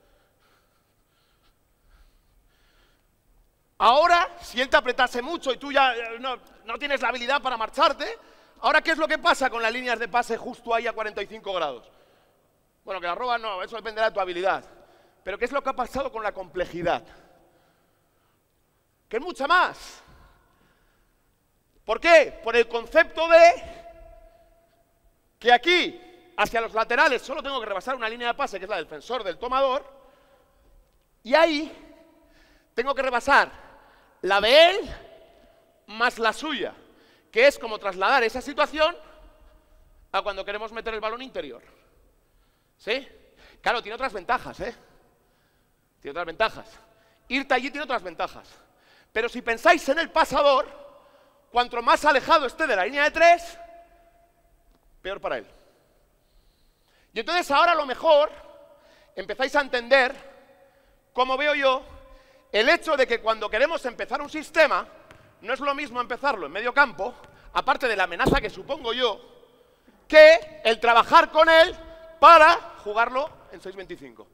Ahora, si él te apretase mucho y tú ya no, no tienes la habilidad para marcharte, ahora ¿qué es lo que pasa con las líneas de pase justo ahí a cuarenta y cinco grados? Bueno, que la robas no, eso dependerá de tu habilidad. Pero ¿qué es lo que ha pasado con la complejidad? Que es mucha más. ¿Por qué? Por el concepto de que aquí, hacia los laterales, solo tengo que rebasar una línea de pase, que es la del defensor del tomador, y ahí tengo que rebasar la de él más la suya, que es como trasladar esa situación a cuando queremos meter el balón interior. ¿Sí? Claro, tiene otras ventajas, ¿eh? Tiene otras ventajas. Irte allí tiene otras ventajas. Pero si pensáis en el pasador, cuanto más alejado esté de la línea de tres, peor para él. Y entonces ahora a lo mejor empezáis a entender cómo veo yo el hecho de que cuando queremos empezar un sistema, no es lo mismo empezarlo en medio campo, aparte de la amenaza que supongo yo, que el trabajar con él para jugarlo en seis veinticinco.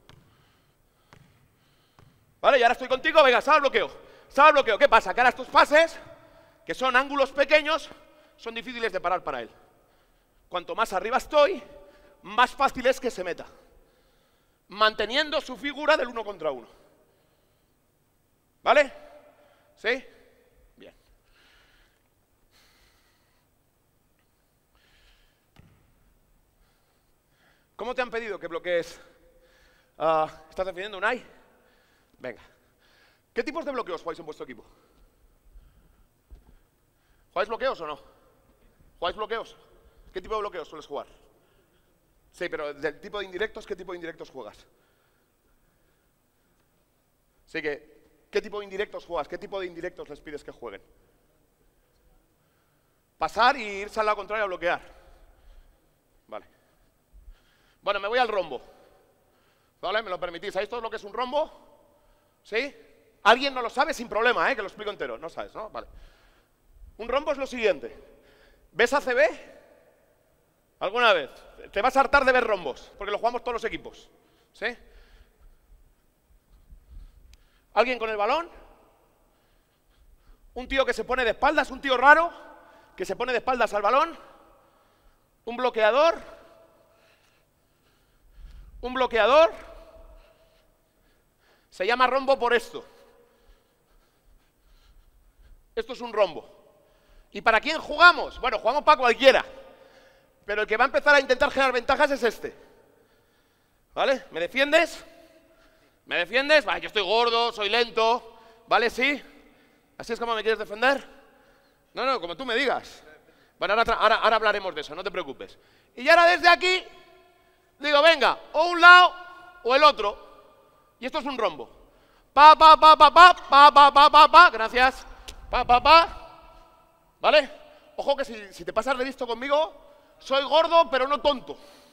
¿Vale? Y ahora estoy contigo, venga, sal al bloqueo. Sal al bloqueo. ¿Qué pasa? Que ahora estos pases, que son ángulos pequeños, son difíciles de parar para él. Cuanto más arriba estoy, más fácil es que se meta. Manteniendo su figura del uno contra uno. ¿Vale? ¿Sí? Bien. ¿Cómo te han pedido que bloquees? Uh, ¿Estás defendiendo un Unai? Venga. ¿Qué tipos de bloqueos jugáis en vuestro equipo? ¿Jugáis bloqueos o no? ¿Jugáis bloqueos? ¿Qué tipo de bloqueos sueles jugar? Sí, pero del tipo de indirectos, ¿qué tipo de indirectos juegas? Sí que, ¿qué tipo de indirectos juegas? ¿Qué tipo de indirectos les pides que jueguen? Pasar y irse al lado contrario a bloquear. Vale. Bueno, me voy al rombo. ¿Vale? ¿Me lo permitís? ¿Sabéis todo lo que es un rombo? ¿Sí? ¿Alguien no lo sabe? Sin problema, ¿eh? Que lo explico entero. No sabes, ¿no? Vale. Un rombo es lo siguiente. ¿Ves A C B? ¿Alguna vez? Te vas a hartar de ver rombos, porque lo jugamos todos los equipos. ¿Sí? ¿Alguien con el balón? Un tío que se pone de espaldas, un tío raro, que se pone de espaldas al balón. Un bloqueador. Un bloqueador. Se llama rombo por esto. Esto es un rombo. ¿Y para quién jugamos? Bueno, jugamos para cualquiera. Pero el que va a empezar a intentar generar ventajas es este. ¿Vale? ¿Me defiendes? ¿Me defiendes? Vale, yo estoy gordo, soy lento. ¿Vale? ¿Sí? ¿Así es como me quieres defender? No, no, como tú me digas. Bueno, ahora, ahora, ahora hablaremos de eso, no te preocupes. Y ahora desde aquí, digo, venga, o un lado o el otro. Y esto es un rombo. Pa, pa, pa, pa, pa, pa, pa, pa, pa, pa. Gracias. Pa, pa, pa. ¿Vale? Ojo que si, si te pasas de listo conmigo, soy gordo, pero no tonto.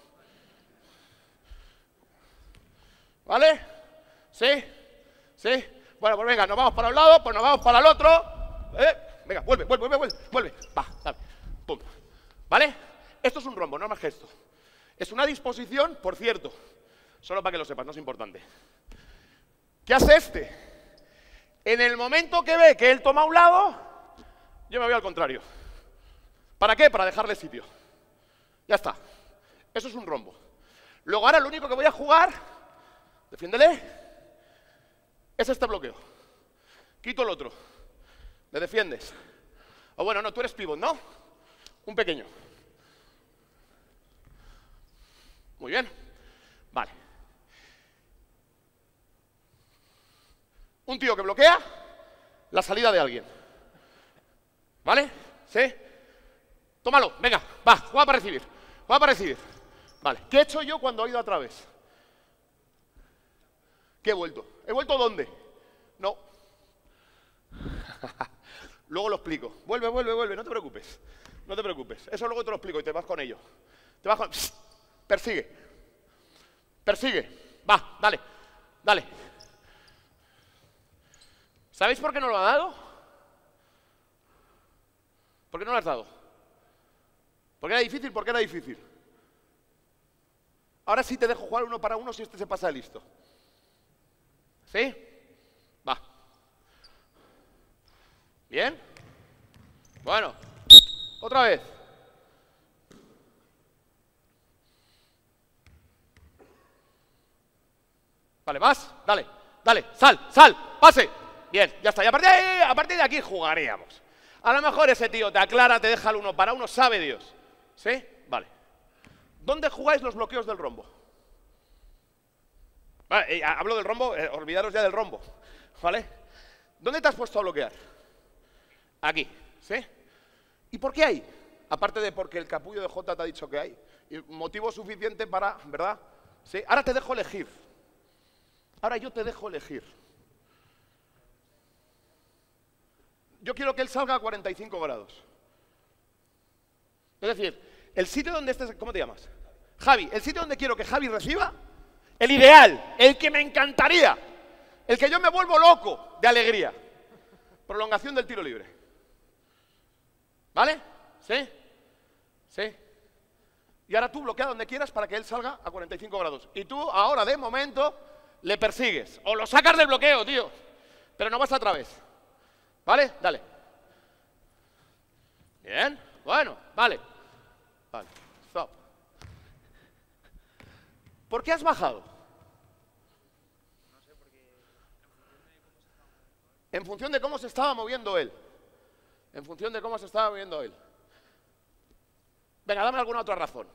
¿Vale? ¿Sí? ¿Sí? Bueno, pues venga, nos vamos para un lado, pues nos vamos para el otro. ¿Eh? Venga, vuelve, vuelve, vuelve, vuelve. Va, dale. Pum. ¿Vale? Esto es un rombo, no es más que esto. Es una disposición, por cierto, solo para que lo sepas, no es importante. ¿Qué hace este? En el momento que ve que él toma un lado, yo me voy al contrario. ¿Para qué? Para dejarle sitio. Ya está. Eso es un rombo. Luego ahora lo único que voy a jugar, defiéndele, es este bloqueo. Quito el otro. Le defiendes. O bueno, no, tú eres pivot, ¿no? Un pequeño. Muy bien. Vale. Un tío que bloquea la salida de alguien. ¿Vale? ¿Sí? Tómalo, venga, va, juega para recibir. Juega para recibir. Vale, ¿qué he hecho yo cuando he ido a través? ¿Qué he vuelto? ¿He vuelto dónde? No. Luego lo explico. Vuelve, vuelve, vuelve, no te preocupes. No te preocupes. Eso luego te lo explico y te vas con ello. Te vas con... Psst, persigue. Persigue. Va, dale, dale. ¿Sabéis por qué no lo ha dado? ¿Por qué no lo has dado? ¿Por qué era difícil? ¿Por qué era difícil? Ahora sí te dejo jugar uno para uno si este se pasa de listo. ¿Sí? Va. ¿Bien? Bueno. Otra vez. Vale, más. Dale, dale. Sal, sal, pase. Bien, ya está. Y a partir de ahí, a partir de aquí jugaríamos. A lo mejor ese tío te aclara, te deja el uno para uno, sabe Dios. ¿Sí? Vale. ¿Dónde jugáis los bloqueos del rombo? Vale, eh, hablo del rombo, eh, olvidaros ya del rombo. ¿Vale? ¿Dónde te has puesto a bloquear? Aquí. ¿Sí? ¿Y por qué hay? Aparte de porque el capullo de Jota te ha dicho que hay. Y motivo suficiente para, ¿verdad? ¿Sí? Ahora te dejo elegir. Ahora yo te dejo elegir. Yo quiero que él salga a cuarenta y cinco grados. Es decir, el sitio donde estés... ¿Cómo te llamas? Javi. El sitio donde quiero que Javi reciba, el ideal, el que me encantaría, el que yo me vuelvo loco de alegría. Prolongación del tiro libre. ¿Vale? ¿Sí? ¿Sí? Y ahora tú bloquea donde quieras para que él salga a cuarenta y cinco grados. Y tú ahora, de momento, le persigues. O lo sacas del bloqueo, tío. Pero no vas a través. ¿Vale? Dale. Bien. Bueno, vale. Vale. Stop. ¿Por qué has bajado? No sé, porque en función de cómo se estaba moviendo él. En función de cómo se estaba moviendo él. Venga, dame alguna otra razón.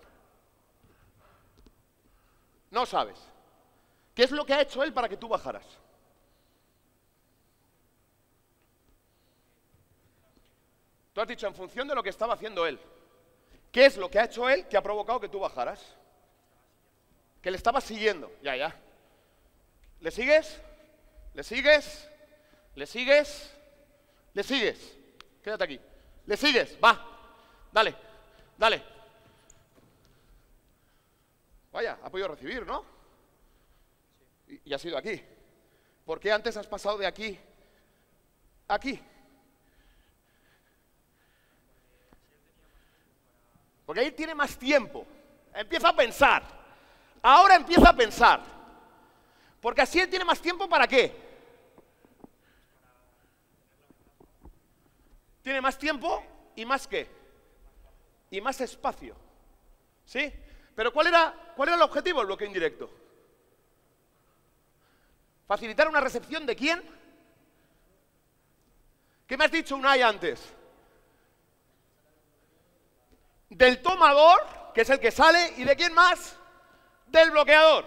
No sabes. ¿Qué es lo que ha hecho él para que tú bajaras? Tú has dicho en función de lo que estaba haciendo él. ¿Qué es lo que ha hecho él que ha provocado que tú bajaras? Que le estabas siguiendo. Ya, ya. ¿Le sigues? ¿Le sigues? ¿Le sigues? ¿Le sigues? Quédate aquí. ¿Le sigues? Va. Dale. Dale. Vaya, ha podido recibir, ¿no? Y, y ha sido aquí. ¿Por qué antes has pasado de aquí a aquí? Porque ahí tiene más tiempo. Empieza a pensar. Ahora empieza a pensar. Porque así él tiene más tiempo ¿para qué? tiene más tiempo y más ¿qué? Y más espacio. ¿Sí? Pero ¿cuál era, cuál era el objetivo del bloqueo indirecto? ¿Facilitar una recepción de quién? ¿Qué me has dicho Unai antes? Del tomador, que es el que sale, ¿y de quién más? Del bloqueador.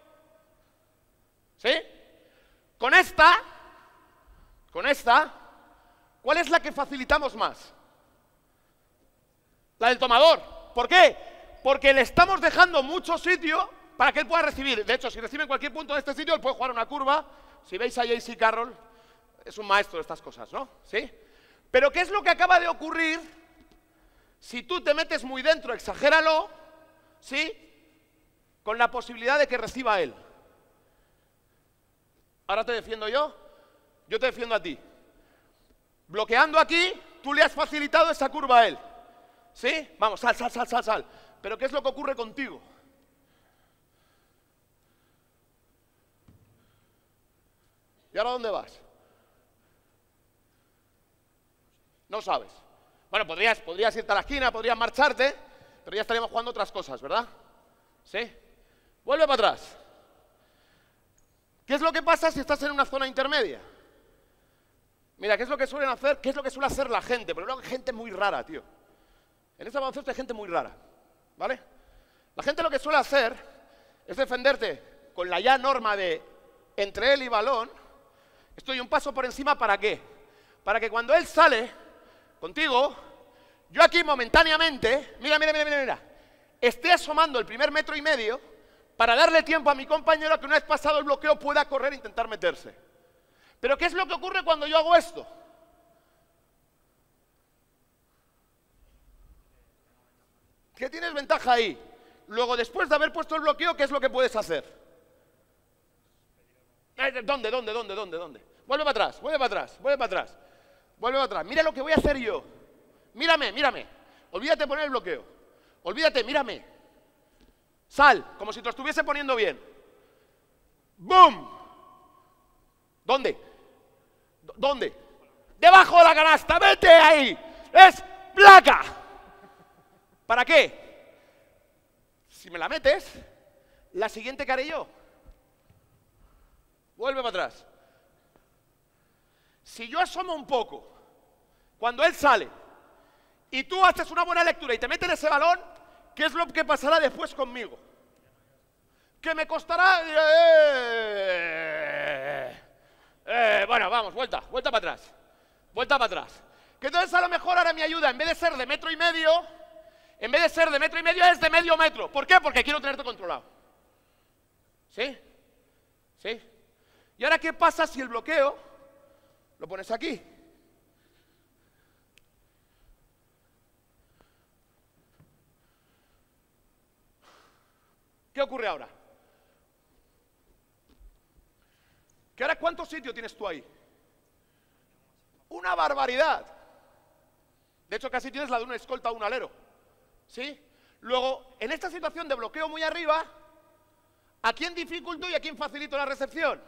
¿Sí? Con esta, con esta, ¿cuál es la que facilitamos más? La del tomador. ¿Por qué? Porque le estamos dejando mucho sitio para que él pueda recibir. De hecho, si recibe en cualquier punto de este sitio, él puede jugar una curva. Si veis a J C Carroll, es un maestro de estas cosas, ¿no? ¿Sí? Pero ¿qué es lo que acaba de ocurrir? Si tú te metes muy dentro, exagéralo, ¿sí? Con la posibilidad de que reciba él. Ahora te defiendo yo, yo te defiendo a ti. Bloqueando aquí, tú le has facilitado esa curva a él. ¿Sí? Vamos, sal, sal, sal, sal, sal. Pero ¿qué es lo que ocurre contigo? ¿Y ahora dónde vas? No sabes. Bueno, podrías, podrías irte a la esquina, podrías marcharte, pero ya estaríamos jugando otras cosas, ¿verdad? ¿Sí? Vuelve para atrás. ¿Qué es lo que pasa si estás en una zona intermedia? Mira, ¿qué es lo que suelen hacer? ¿Qué es lo que suele hacer la gente? Pero hay gente muy rara, tío. En este baloncesto hay gente muy rara, ¿vale? La gente lo que suele hacer es defenderte con la ya norma de entre él y balón. Estoy un paso por encima, ¿para qué? Para que cuando él sale contigo, yo aquí momentáneamente, mira, mira, mira, mira, mira, esté asomando el primer metro y medio para darle tiempo a mi compañero a que una vez pasado el bloqueo pueda correr e intentar meterse. Pero ¿qué es lo que ocurre cuando yo hago esto? ¿Qué tienes ventaja ahí? Luego, después de haber puesto el bloqueo, ¿qué es lo que puedes hacer? ¿Dónde, dónde, dónde, dónde, dónde? Vuelve para atrás, vuelve para atrás, vuelve para atrás. Vuelve para atrás. Mira lo que voy a hacer yo. Mírame, mírame. Olvídate de poner el bloqueo. Olvídate, mírame. Sal, como si te lo estuviese poniendo bien. ¡Bum! ¿Dónde? ¿Dónde? Debajo de la canasta, vete ahí. Es placa. ¿Para qué? Si me la metes, la siguiente que haré yo. Vuelve para atrás. Si yo asomo un poco, cuando él sale, y tú haces una buena lectura y te metes en ese balón, ¿qué es lo que pasará después conmigo? ¿Qué me costará? Eh, eh, bueno, vamos, vuelta, vuelta para atrás. Vuelta para atrás. Que entonces a lo mejor ahora mi ayuda, en vez de ser de metro y medio, en vez de ser de metro y medio, es de medio metro. ¿Por qué? Porque quiero tenerte controlado. ¿Sí? ¿Sí? ¿Y ahora qué pasa si el bloqueo lo pones aquí? ¿Qué ocurre ahora? ¿Que ahora cuánto sitio tienes tú ahí? Una barbaridad. De hecho, casi tienes la de una escolta o un alero. ¿Sí? Luego, en esta situación de bloqueo muy arriba, ¿a quién dificulto y a quién facilito la recepción?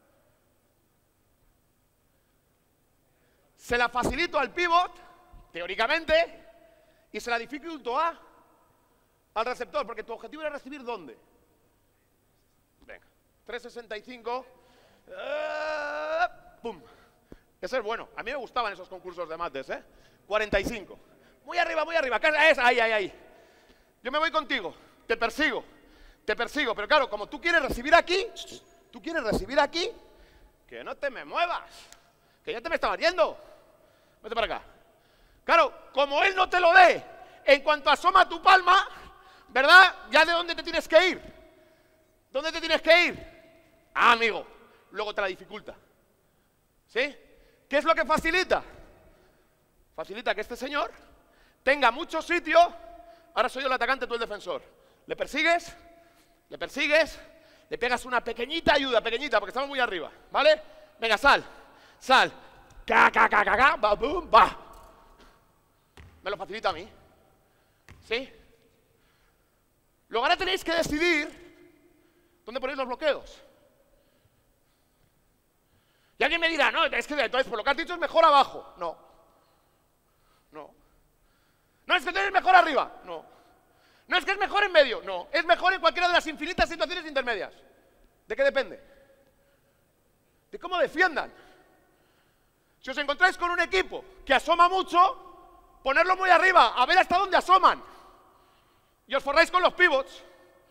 Se la facilito al pivot, teóricamente, y se la dificulto a, al receptor, porque tu objetivo era recibir ¿dónde? Venga, trescientos sesenta y cinco. Uh, ¡Pum! Ese es bueno. A mí me gustaban esos concursos de mates, ¿eh? cuarenta y cinco. Muy arriba, muy arriba. Es, ahí, ahí, ahí. Yo me voy contigo. Te persigo. Te persigo. Pero claro, como tú quieres recibir aquí, tú quieres recibir aquí, que no te me muevas. Que ya te me estabas yendo. Vete para acá. Claro, como él no te lo dé, en cuanto asoma tu palma, ¿verdad? ¿Ya de dónde te tienes que ir? ¿Dónde te tienes que ir? Ah, amigo. Luego te la dificulta. ¿Sí? ¿Qué es lo que facilita? Facilita que este señor tenga mucho sitio. Ahora soy yo el atacante, tú el defensor. Le persigues, le persigues, le pegas una pequeñita ayuda, pequeñita, porque estamos muy arriba, ¿vale? Venga, sal, sal. Ca, ca, ca, ca, ca, ba, boom, ba. Me lo facilita a mí. ¿Sí? Luego ahora tenéis que decidir dónde ponéis los bloqueos. Y alguien me dirá, no, es que entonces por lo que has dicho es mejor abajo. No. No. No es que tú eres mejor arriba. No. No es que es mejor en medio. No. Es mejor en cualquiera de las infinitas situaciones intermedias. ¿De qué depende? De cómo defiendan. Si os encontráis con un equipo que asoma mucho, ponerlo muy arriba, a ver hasta dónde asoman. Y os forráis con los pivots.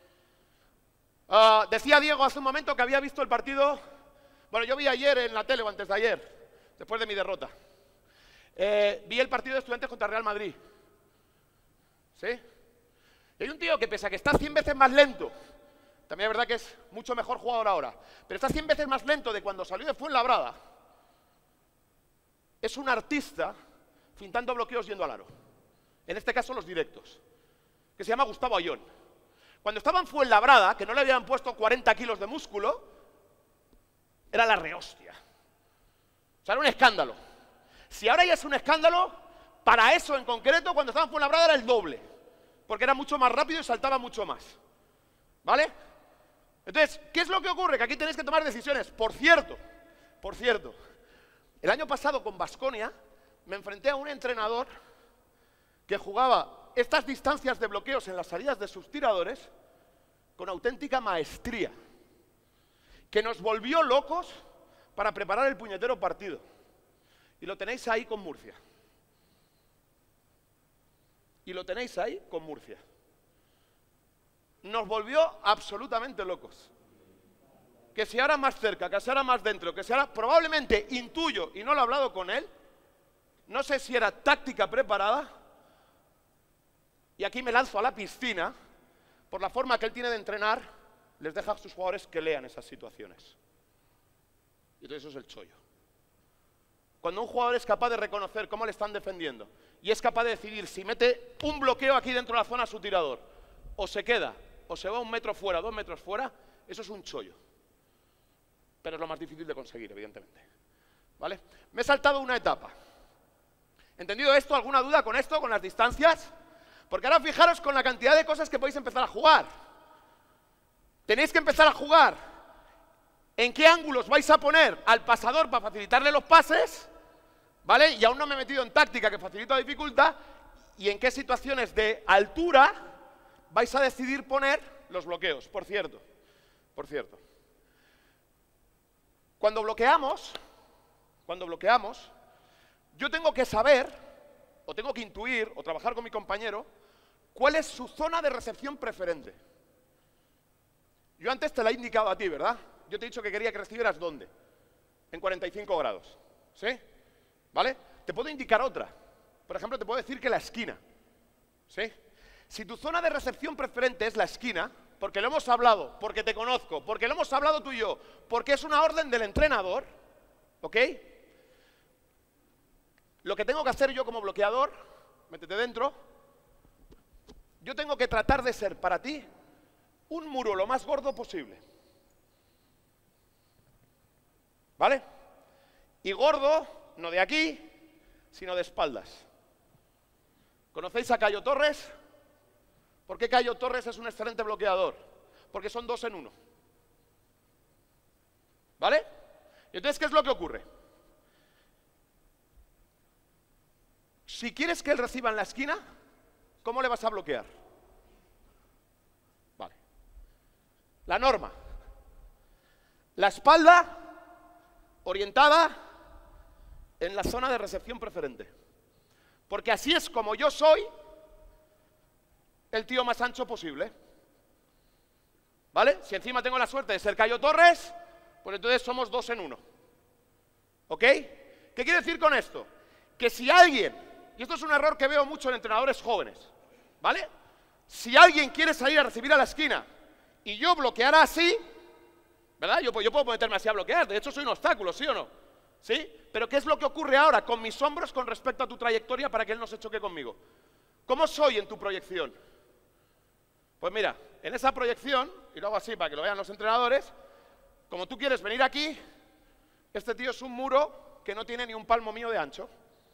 Uh, decía Diego hace un momento que había visto el partido. Bueno, yo vi ayer en la tele o antes de ayer, después de mi derrota. Eh, vi el partido de Estudiantes contra Real Madrid. ¿Sí? Y hay un tío que pese a que está cien veces más lento, también es verdad que es mucho mejor jugador ahora, pero está cien veces más lento de cuando salió de Fuenlabrada. Es un artista fintando bloqueos yendo al aro. En este caso los directos. Que se llama Gustavo Ayón. Cuando estaba en Fuenlabrada, que no le habían puesto cuarenta kilos de músculo, era la rehostia. O sea, era un escándalo. Si ahora ya es un escándalo, para eso en concreto, cuando estaba en Fuenlabrada era el doble. Porque era mucho más rápido y saltaba mucho más. ¿Vale? Entonces, ¿qué es lo que ocurre? Que aquí tenéis que tomar decisiones. Por cierto, por cierto, el año pasado con Baskonia me enfrenté a un entrenador que jugaba estas distancias de bloqueos en las salidas de sus tiradores con auténtica maestría, que nos volvió locos para preparar el puñetero partido. Y lo tenéis ahí con Murcia. Y lo tenéis ahí con Murcia. Nos volvió absolutamente locos. Que si ahora más cerca, que si ahora más dentro, que si ahora probablemente intuyo, y no lo he hablado con él, no sé si era táctica preparada, y aquí me lanzo a la piscina, por la forma que él tiene de entrenar, les deja a sus jugadores que lean esas situaciones. Y entonces eso es el chollo. Cuando un jugador es capaz de reconocer cómo le están defendiendo y es capaz de decidir si mete un bloqueo aquí dentro de la zona a su tirador, o se queda, o se va un metro fuera, dos metros fuera, eso es un chollo. Pero es lo más difícil de conseguir, evidentemente. ¿Vale? Me he saltado una etapa. ¿Entendido esto? ¿Alguna duda con esto, con las distancias? Porque ahora fijaros con la cantidad de cosas que podéis empezar a jugar. Tenéis que empezar a jugar en qué ángulos vais a poner al pasador para facilitarle los pases, ¿vale? Y aún no me he metido en táctica que facilita la dificultad, y en qué situaciones de altura vais a decidir poner los bloqueos. Por cierto, por cierto. Cuando bloqueamos, cuando bloqueamos, yo tengo que saber, o tengo que intuir, o trabajar con mi compañero, cuál es su zona de recepción preferente. Yo antes te la he indicado a ti, ¿verdad? Yo te he dicho que quería que recibieras ¿dónde? En cuarenta y cinco grados. ¿Sí? ¿Vale? Te puedo indicar otra. Por ejemplo, te puedo decir que la esquina. ¿Sí? Si tu zona de recepción preferente es la esquina, porque lo hemos hablado, porque te conozco, porque lo hemos hablado tú y yo, porque es una orden del entrenador, ¿ok? Lo que tengo que hacer yo como bloqueador, métete dentro, yo tengo que tratar de ser para ti un muro lo más gordo posible. ¿Vale? Y gordo, no de aquí, sino de espaldas. ¿Conocéis a Cayo Torres? ¿Por qué Cayo Torres es un excelente bloqueador? Porque son dos en uno. ¿Vale? Y entonces, ¿qué es lo que ocurre? Si quieres que él reciba en la esquina, ¿cómo le vas a bloquear? Vale. La norma. La espalda orientada en la zona de recepción preferente. Porque así es como yo soy el tío más ancho posible. ¿Vale? Si encima tengo la suerte de ser Cayo Torres, pues entonces somos dos en uno. ¿Ok? ¿Qué quiere decir con esto? Que si alguien, y esto es un error que veo mucho en entrenadores jóvenes, ¿vale? Si alguien quiere salir a recibir a la esquina y yo bloqueara así, ¿verdad? Yo, yo puedo meterme así a bloquear, de hecho soy un obstáculo, ¿sí o no? ¿Sí? Pero ¿qué es lo que ocurre ahora con mis hombros con respecto a tu trayectoria para que él no se choque conmigo? ¿Cómo soy en tu proyección? Pues mira, en esa proyección, y lo hago así para que lo vean los entrenadores, como tú quieres venir aquí, este tío es un muro que no tiene ni un palmo mío de ancho.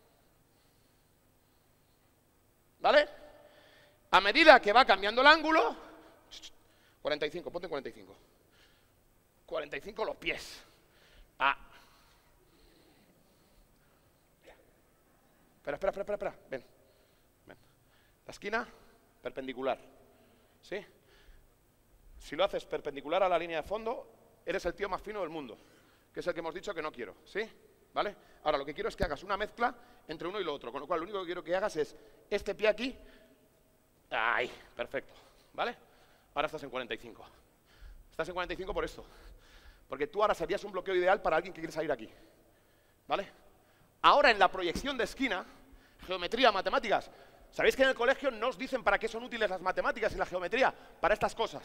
¿Vale? A medida que va cambiando el ángulo, cuarenta y cinco, ponte en cuarenta y cinco. cuarenta y cinco los pies. Ah. Espera, espera, espera, espera. Ven. Ven. La esquina perpendicular. ¿Sí? Si lo haces perpendicular a la línea de fondo, eres el tío más fino del mundo, que es el que hemos dicho que no quiero. ¿Sí? ¿Vale? Ahora, lo que quiero es que hagas una mezcla entre uno y lo otro, con lo cual lo único que quiero que hagas es este pie aquí. ¡Ay! Perfecto. ¿Vale? Ahora estás en cuarenta y cinco. Estás en cuarenta y cinco por esto. Porque tú ahora serías un bloqueo ideal para alguien que quiere salir aquí. ¿Vale? Ahora, en la proyección de esquina, geometría, matemáticas. ¿Sabéis que en el colegio no os dicen para qué son útiles las matemáticas y la geometría? Para estas cosas.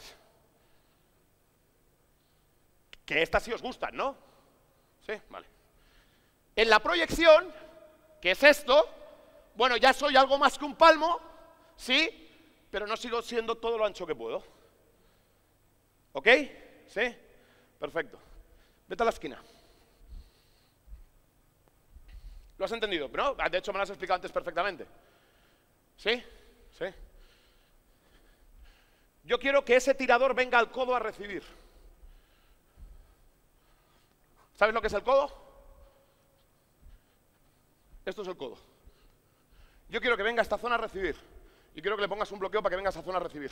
Que estas sí os gustan, ¿no? ¿Sí? Vale. En la proyección, que es esto, bueno, ya soy algo más que un palmo, ¿sí? Pero no sigo siendo todo lo ancho que puedo. ¿Ok? ¿Sí? Perfecto. Vete a la esquina. ¿Lo has entendido? ¿No? De hecho, me lo has explicado antes perfectamente. ¿Sí? ¿Sí? Yo quiero que ese tirador venga al codo a recibir. ¿Sabes lo que es el codo? Esto es el codo. Yo quiero que venga a esta zona a recibir. Y quiero que le pongas un bloqueo para que venga a esta zona a recibir.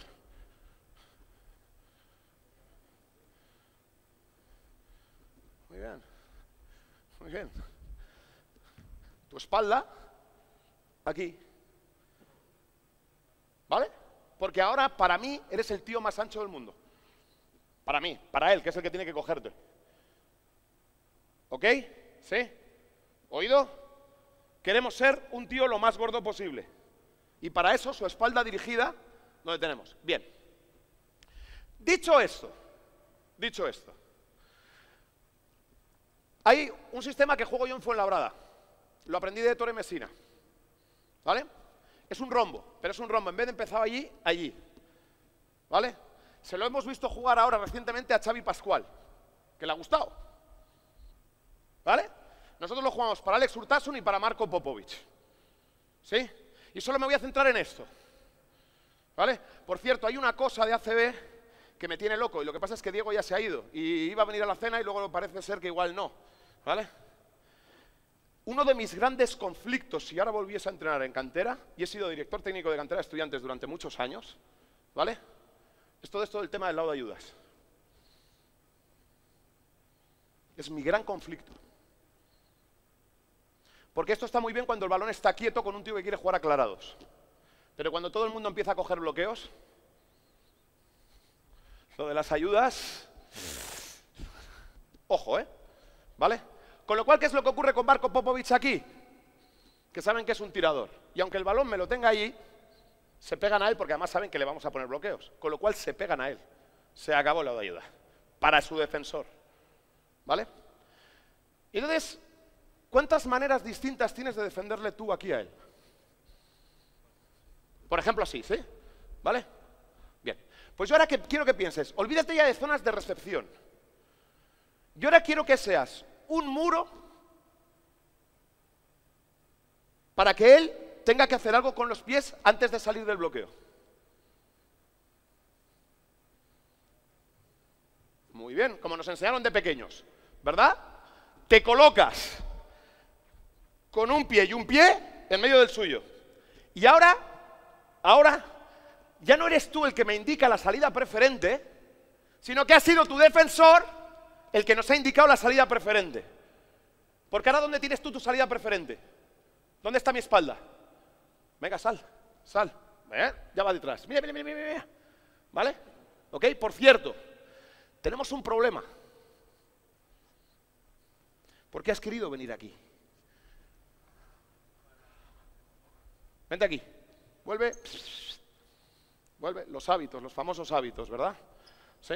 Muy bien. Muy bien. Tu espalda, aquí. ¿Vale? Porque ahora, para mí, eres el tío más ancho del mundo. Para mí, para él, que es el que tiene que cogerte. ¿Ok? ¿Sí? ¿Oído? Queremos ser un tío lo más gordo posible. Y para eso, su espalda dirigida, donde tenemos. Bien. Dicho esto, dicho esto, hay un sistema que juego yo en Fuenlabrada. Lo aprendí de Tore Messina. ¿Vale? Es un rombo, pero es un rombo. En vez de empezar allí, allí. ¿Vale? Se lo hemos visto jugar ahora recientemente a Xavi Pascual, que le ha gustado. ¿Vale? Nosotros lo jugamos para Alex Urtasun y para Marco Popovic. ¿Sí? Y solo me voy a centrar en esto. ¿Vale? Por cierto, hay una cosa de A C B que me tiene loco, y lo que pasa es que Diego ya se ha ido, y iba a venir a la cena y luego parece ser que igual no. ¿Vale? Uno de mis grandes conflictos, si ahora volviese a entrenar en cantera, y he sido director técnico de cantera de estudiantes durante muchos años, ¿vale? Es todo esto del tema del lado de ayudas. Es mi gran conflicto. Porque esto está muy bien cuando el balón está quieto con un tío que quiere jugar aclarados. Pero cuando todo el mundo empieza a coger bloqueos, lo de las ayudas, ojo, ¿eh? ¿Vale? Con lo cual, ¿qué es lo que ocurre con Marco Popovic aquí? Que saben que es un tirador. Y aunque el balón me lo tenga allí, se pegan a él porque además saben que le vamos a poner bloqueos. Con lo cual, se pegan a él. Se acabó el lado de ayuda. Para su defensor. ¿Vale? Y entonces, ¿cuántas maneras distintas tienes de defenderle tú aquí a él? Por ejemplo, así, ¿sí? ¿Vale? Bien. Pues yo ahora que quiero que pienses, olvídate ya de zonas de recepción. Yo ahora quiero que seas un muro para que él tenga que hacer algo con los pies antes de salir del bloqueo. Muy bien, como nos enseñaron de pequeños, ¿verdad? Te colocas con un pie y un pie en medio del suyo. Y ahora, ahora, ya no eres tú el que me indica la salida preferente, sino que ha sido tu defensor el que nos ha indicado la salida preferente. Porque ahora, ¿dónde tienes tú tu salida preferente? ¿Dónde está mi espalda? Venga, sal, sal. ¿Eh? Ya va detrás. Mira, mira, mira, mira, mira. ¿Vale? ¿Ok? Por cierto, tenemos un problema. ¿Por qué has querido venir aquí? Vente aquí. Vuelve. Vuelve. Los hábitos, los famosos hábitos, ¿verdad? ¿Sí?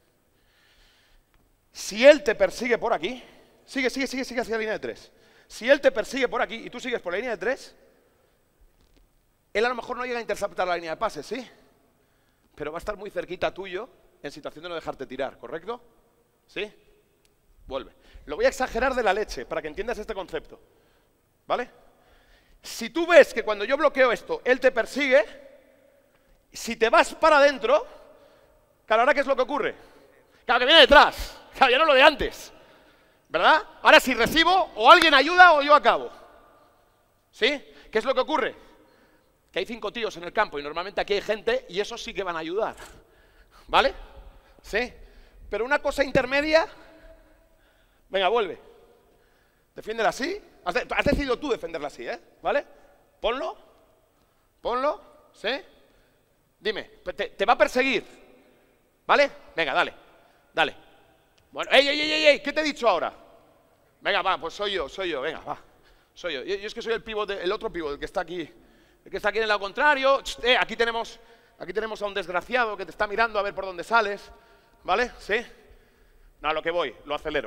Si él te persigue por aquí, sigue, sigue, sigue, sigue hacia la línea de tres. Si él te persigue por aquí y tú sigues por la línea de tres, él a lo mejor no llega a interceptar la línea de pase, ¿sí? Pero va a estar muy cerquita tuyo en situación de no dejarte tirar, ¿correcto? ¿Sí? Vuelve. Lo voy a exagerar de la leche para que entiendas este concepto, ¿vale? Si tú ves que cuando yo bloqueo esto, él te persigue, si te vas para adentro, claro, ¿ahora qué es lo que ocurre? Claro, que viene detrás. Claro, ya no lo de antes. ¿Verdad? Ahora si recibo, o alguien ayuda o yo acabo. ¿Sí? ¿Qué es lo que ocurre? Que hay cinco tíos en el campo y normalmente aquí hay gente y esos sí que van a ayudar. ¿Vale? ¿Sí? Pero una cosa intermedia... Venga, vuelve. Defiéndela así. Has, de, has decidido tú defenderla así, ¿eh? ¿Vale? Ponlo. Ponlo. ¿Sí? Dime, te, te va a perseguir. ¿Vale? Venga, dale. Dale. Bueno, ¡ey, ey, ey, ey! ¿Qué te he dicho ahora? Venga, va, pues soy yo, soy yo, venga, va. Soy yo. Yo, yo es que soy el pivote, el otro pivote, el que está aquí. El que está aquí en el lado contrario. Eh, aquí tenemos, aquí tenemos a un desgraciado que te está mirando a ver por dónde sales. ¿Vale? ¿Sí? No, a lo que voy, lo acelero.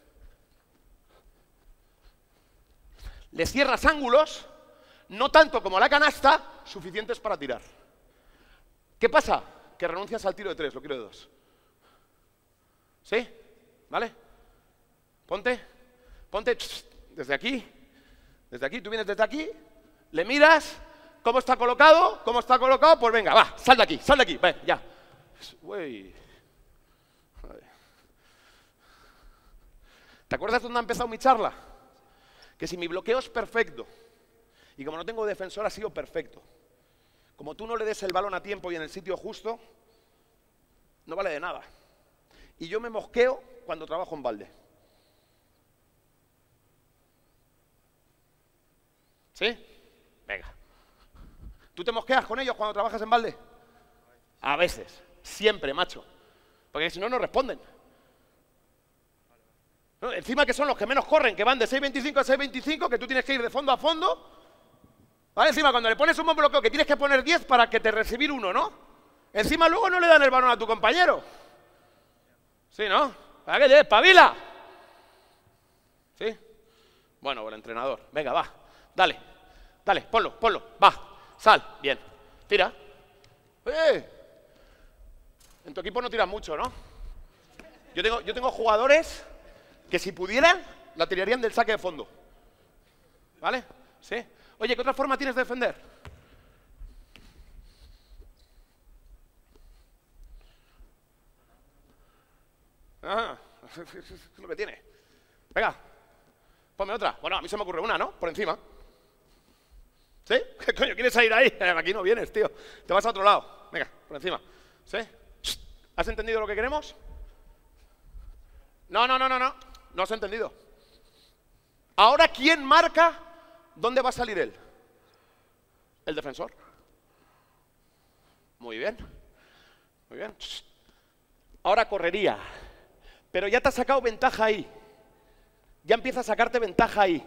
Le cierras ángulos, no tanto como la canasta, suficientes para tirar. ¿Qué pasa? Que renuncias al tiro de tres, lo quiero de dos. ¿Sí? ¿Vale? Ponte, ponte desde aquí, desde aquí, tú vienes desde aquí, le miras, ¿cómo está colocado? ¿Cómo está colocado? Pues venga, va, sal de aquí, sal de aquí, ven, ya. Uy. ¿Te acuerdas dónde ha empezado mi charla? Que si mi bloqueo es perfecto, y como no tengo defensor ha sido perfecto, como tú no le des el balón a tiempo y en el sitio justo, no vale de nada. Y yo me mosqueo cuando trabajo en balde. ¿Sí? Venga. ¿Tú te mosqueas con ellos cuando trabajas en balde? A veces. Siempre, macho. Porque si no, no responden. ¿No? Encima que son los que menos corren, que van de seis veinticinco a seis veinticinco, que tú tienes que ir de fondo a fondo. ¿Vale? Encima, cuando le pones un buen bloqueo, que tienes que poner diez para que te recibir uno, ¿no? Encima luego no le dan el balón a tu compañero. ¿Sí, no? ¿Para qué te espabila? ¿Sí? Bueno, el entrenador. Venga, va. Dale. Dale, ponlo, ponlo. Va. Sal. Bien. Tira. ¡Eh! En tu equipo no tiran mucho, ¿no? Yo tengo, yo tengo jugadores que si pudieran, la tirarían del saque de fondo. ¿Vale? ¿Sí? Oye, ¿qué otra forma tienes de defender? Ah, es lo que tiene. Venga, ponme otra. Bueno, a mí se me ocurre una, ¿no? Por encima. ¿Sí? ¿Qué coño quieres ir ahí? Aquí no vienes, tío. Te vas a otro lado. Venga, por encima. ¿Sí? ¿Has entendido lo que queremos? No, no, no, no, no. No has entendido. Ahora, ¿quién marca dónde va a salir él? El defensor. Muy bien. Muy bien. Ahora correría. Pero ya te has sacado ventaja ahí. Ya empieza a sacarte ventaja ahí.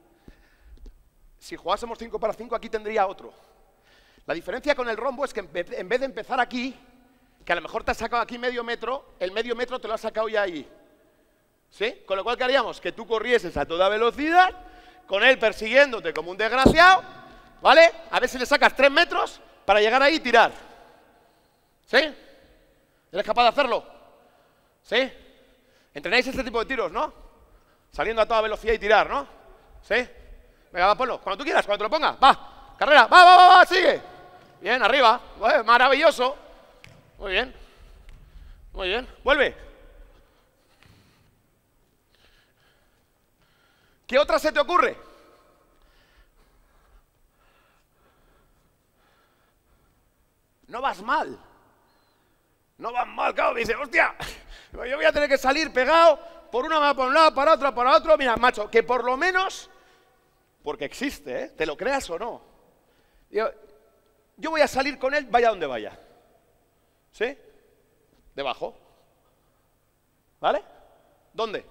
Si jugásemos cinco para cinco, aquí tendría otro. La diferencia con el rombo es que en vez de empezar aquí, que a lo mejor te has sacado aquí medio metro, el medio metro te lo has sacado ya ahí. ¿Sí? Con lo cual, ¿qué haríamos? Que tú corrieses a toda velocidad, con él persiguiéndote como un desgraciado, ¿vale? A ver si le sacas tres metros para llegar ahí y tirar. ¿Sí? ¿Eres capaz de hacerlo? ¿Sí? Entrenáis este tipo de tiros, ¿no? Saliendo a toda velocidad y tirar, ¿no? ¿Sí? Venga, va, ponlo. Cuando tú quieras, cuando te lo pongas. Va, carrera. Va, va, va, va, sigue. Bien, arriba. Bueno, maravilloso. Muy bien. Muy bien. Vuelve. ¿Qué otra se te ocurre? No vas mal. No vas mal, claro. Me dice, hostia, yo voy a tener que salir pegado por una mano para un lado, para otra, para otro. Mira, macho, que por lo menos, porque existe, ¿eh? Te lo creas o no. Yo, yo voy a salir con él, vaya donde vaya. ¿Sí? Debajo. ¿Vale? ¿Dónde?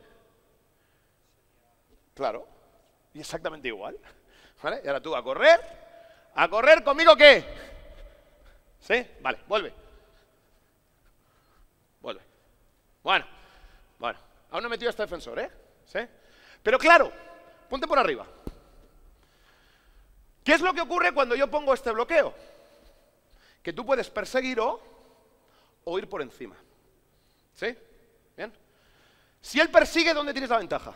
Claro. Y exactamente igual. ¿Vale? Y ahora tú a correr. ¿A correr conmigo qué? ¿Sí? Vale, vuelve. Vuelve. Bueno, bueno. Aún no he metido a este defensor, ¿eh? ¿Sí? Pero claro, ponte por arriba. ¿Qué es lo que ocurre cuando yo pongo este bloqueo? Que tú puedes perseguir o, o ir por encima. ¿Sí? ¿Bien? Si él persigue, ¿dónde tienes la ventaja?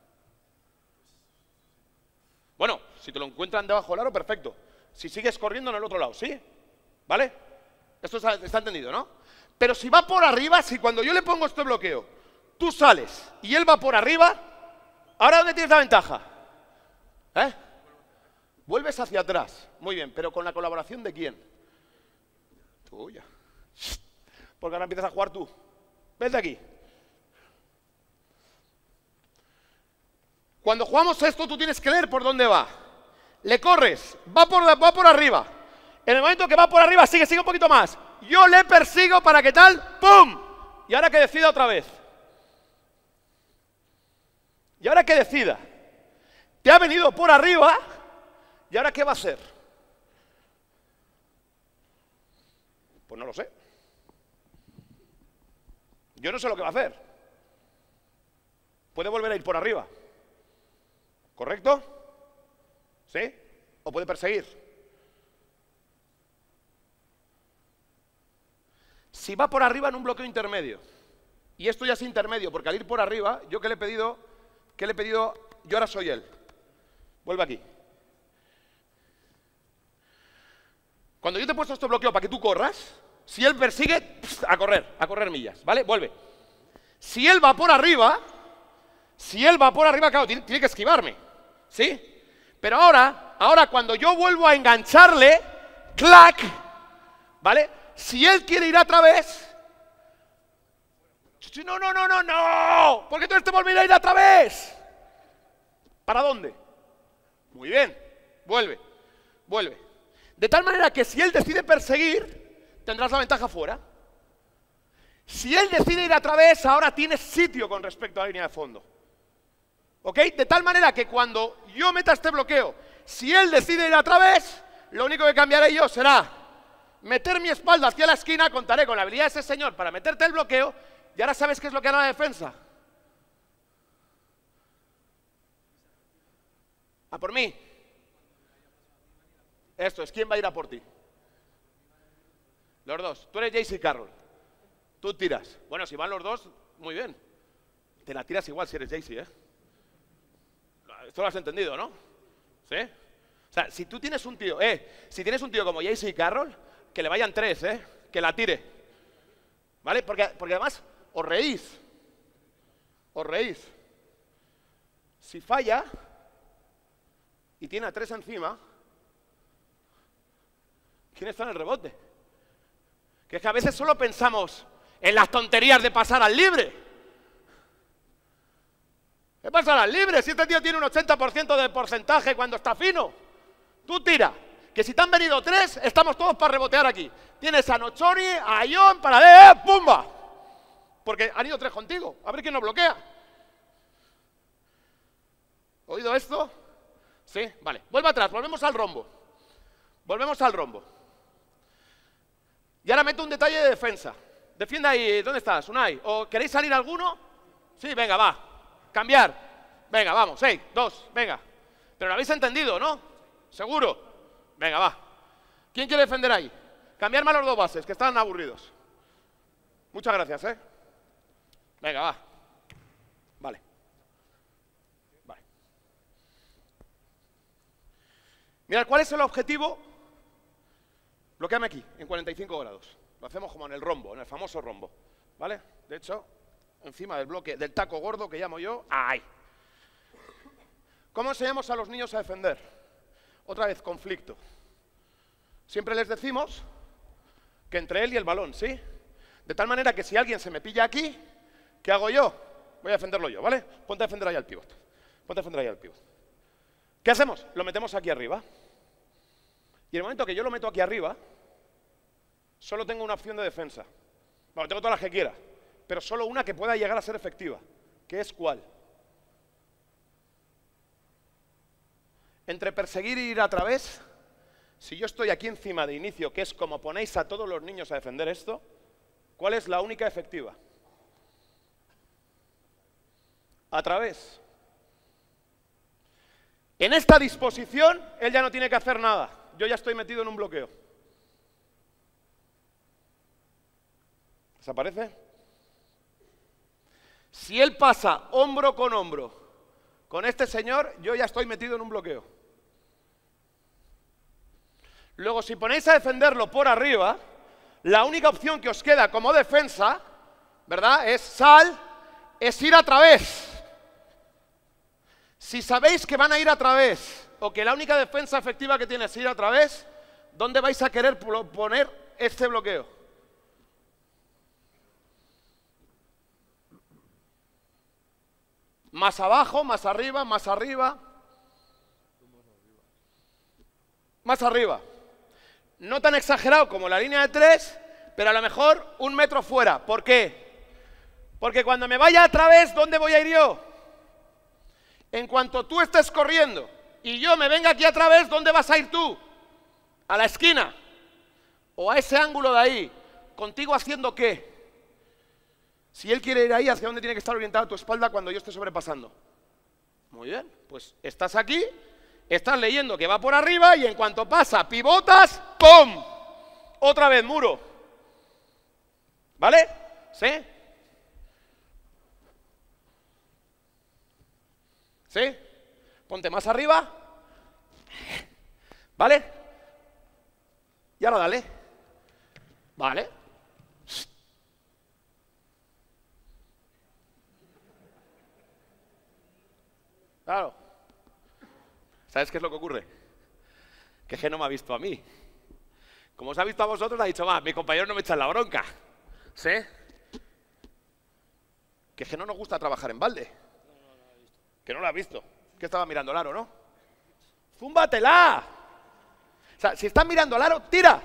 Bueno, si te lo encuentran debajo del aro, perfecto. Si sigues corriendo en el otro lado, ¿sí? ¿Vale? Esto está, está entendido, ¿no? Pero si va por arriba, si cuando yo le pongo este bloqueo, tú sales y él va por arriba, ¿ahora dónde tienes la ventaja? ¿Eh? Vuelves hacia atrás. Muy bien, pero ¿con la colaboración de quién? Tuya. Porque ahora empiezas a jugar tú. Vete aquí. Cuando jugamos esto, tú tienes que leer por dónde va. Le corres, va por, va por arriba. En el momento que va por arriba, sigue, sigue un poquito más. Yo le persigo para que tal, ¡pum! Y ahora que decida otra vez. Y ahora que decida. Te ha venido por arriba, ¿y ahora qué va a hacer? Pues no lo sé. Yo no sé lo que va a hacer. Puede volver a ir por arriba. ¿Correcto? ¿Sí? ¿O puede perseguir? Si va por arriba en un bloqueo intermedio, y esto ya es intermedio, porque al ir por arriba, yo que le he pedido, que le he pedido, yo ahora soy él. Vuelve aquí. Cuando yo te he puesto este bloqueo para que tú corras, si él persigue, pss, a correr, a correr millas, ¿vale? Vuelve. Si él va por arriba, si él va por arriba, claro, tiene, tiene que esquivarme, ¿sí? Pero ahora, ahora cuando yo vuelvo a engancharle, ¡clac! ¿Vale? Si él quiere ir a través, no, no, no, no, no, ¿por qué tú te volverás a ir a través? ¿Para dónde? Muy bien, vuelve, vuelve. De tal manera que si él decide perseguir, tendrás la ventaja fuera. Si él decide ir a través, ahora tienes sitio con respecto a la línea de fondo. ¿Ok? De tal manera que cuando yo meta este bloqueo, si él decide ir a través, lo único que cambiaré yo será meter mi espalda hacia la esquina, contaré con la habilidad de ese señor para meterte el bloqueo, y ahora sabes qué es lo que hará la defensa. A por mí. Esto es, ¿quién va a ir a por ti? Los dos. Tú eres Jaycee Carroll. Tú tiras. Bueno, si van los dos, muy bien. Te la tiras igual si eres Jaycee, ¿eh? Esto lo has entendido, ¿no? ¿Sí? O sea, si tú tienes un tío, eh, si tienes un tío como Jaycee Carroll, que le vayan tres, ¿eh? Que la tire. ¿Vale? Porque, porque además, os reís. Os reís. Si falla y tiene a tres encima, ¿quién está en el rebote? Que es que a veces solo pensamos en las tonterías de pasar al libre. ¿Qué pasar al libre? Si este tío tiene un ochenta por ciento de porcentaje cuando está fino. Tú tira. Que si te han venido tres, estamos todos para rebotear aquí. Tienes a Nochori, a Ion, para de ¡eh, pumba! Porque han ido tres contigo. A ver quién nos bloquea. ¿Oído esto? Sí, vale. Vuelve atrás, volvemos al rombo. Volvemos al rombo. Y ahora meto un detalle de defensa. Defiende ahí, ¿dónde estás? Unai. ¿O queréis salir alguno? Sí, venga, va. Cambiar. Venga, vamos, seis, dos, venga. Pero lo habéis entendido, ¿no? ¿Seguro? Venga, va. ¿Quién quiere defender ahí? Cambiarme a los dos bases, que están aburridos. Muchas gracias, ¿eh? Venga, va. Vale. Vale. Mirad, ¿cuál es el objetivo? Bloqueame aquí, en cuarenta y cinco grados. Lo hacemos como en el rombo, en el famoso rombo. ¿Vale? De hecho, encima del bloque, del taco gordo que llamo yo, ¡ay! ¿Cómo enseñamos a los niños a defender? Otra vez, conflicto. Siempre les decimos que entre él y el balón, ¿sí? De tal manera que si alguien se me pilla aquí, ¿qué hago yo? Voy a defenderlo yo, ¿vale? Ponte a defender ahí al pívot. Ponte a defender ahí al pívot. ¿Qué hacemos? Lo metemos aquí arriba. Y en el momento que yo lo meto aquí arriba, solo tengo una opción de defensa. Bueno, tengo todas las que quiera, pero solo una que pueda llegar a ser efectiva. ¿Qué es cuál? Entre perseguir y ir a través, si yo estoy aquí encima de inicio, que es como ponéis a todos los niños a defender esto, ¿cuál es la única efectiva? A través. En esta disposición, él ya no tiene que hacer nada. Yo ya estoy metido en un bloqueo. ¿Desaparece? Si él pasa hombro con hombro con este señor, yo ya estoy metido en un bloqueo. Luego, si ponéis a defenderlo por arriba, la única opción que os queda como defensa, ¿verdad?, es sal, es ir a través. Si sabéis que van a ir a través o que la única defensa efectiva que tiene es ir a través, ¿dónde vais a querer poner este bloqueo? Más abajo, más arriba, más arriba. Más arriba. No tan exagerado como la línea de tres, pero a lo mejor un metro fuera. ¿Por qué? Porque cuando me vaya a través, ¿dónde voy a ir yo? En cuanto tú estés corriendo y yo me venga aquí a través, ¿dónde vas a ir tú? A la esquina. O a ese ángulo de ahí. ¿Contigo haciendo qué? Si él quiere ir ahí, ¿hacia dónde tiene que estar orientada tu espalda cuando yo esté sobrepasando? Muy bien, pues estás aquí, estás leyendo que va por arriba y en cuanto pasa, pivotas, ¡pum! Otra vez, muro. ¿Vale? ¿Sí? ¿Sí? Ponte más arriba. ¿Vale? Y ahora dale. ¿Vale? Claro. ¿Sabes qué es lo que ocurre? Que G no me ha visto a mí. Como os ha visto a vosotros, ha dicho, va, mi compañero no me echa la bronca. ¿Sí? Que G no nos gusta trabajar en balde. Que no lo ha visto. Que estaba mirando al aro, ¿no? ¡Zúmbatela! O sea, si estás mirando al aro, tira.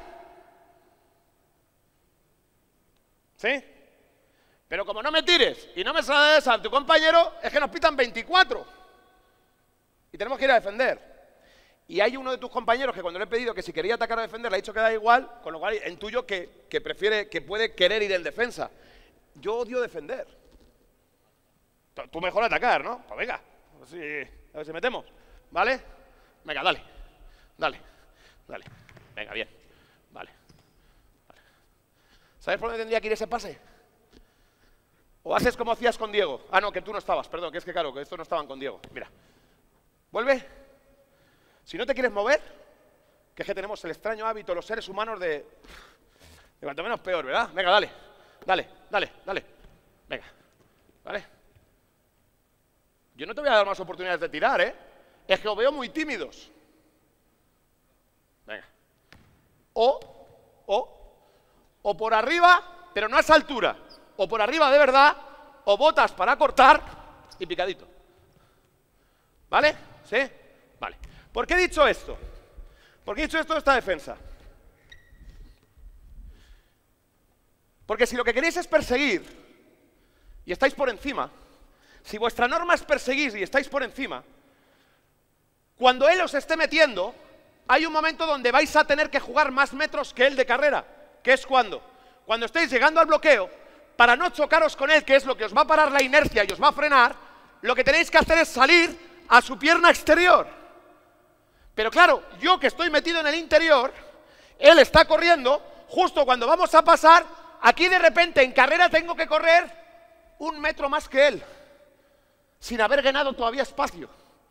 ¿Sí? Pero como no me tires y no me sales a tu compañero, es que nos pitan veinticuatro. Y tenemos que ir a defender. Y hay uno de tus compañeros que cuando le he pedido que si quería atacar o defender, le ha dicho que da igual, con lo cual intuyo que, que prefiere, que puede querer ir en defensa. Yo odio defender. Tú mejor atacar, ¿no? Pues venga, a ver si, a ver si metemos. ¿Vale? Venga, dale. Dale. Dale. Venga, bien. Vale. Vale. ¿Sabes por dónde tendría que ir ese pase? O haces como hacías con Diego. Ah, no, que tú no estabas, perdón, que es que claro, que estos no estaban con Diego. Mira. Vuelve. Si no te quieres mover, que es que tenemos el extraño hábito, los seres humanos, de, de cuanto menos peor, ¿verdad? Venga, dale, dale, dale, dale. Venga, ¿vale? Yo no te voy a dar más oportunidades de tirar, ¿eh? Es que os veo muy tímidos. Venga. O, o, o por arriba, pero no a esa altura. O por arriba de verdad, o botas para cortar y picadito. ¿Vale? ¿Sí? Vale. ¿Por qué he dicho esto? ¿Por qué he dicho esto de esta defensa? Porque si lo que queréis es perseguir y estáis por encima, si vuestra norma es perseguir y estáis por encima, cuando él os esté metiendo, hay un momento donde vais a tener que jugar más metros que él de carrera. ¿Qué es cuando? Cuando estéis llegando al bloqueo, para no chocaros con él, que es lo que os va a parar la inercia y os va a frenar, lo que tenéis que hacer es salir a su pierna exterior. Pero claro, yo que estoy metido en el interior, él está corriendo, justo cuando vamos a pasar, aquí de repente en carrera tengo que correr un metro más que él, sin haber ganado todavía espacio.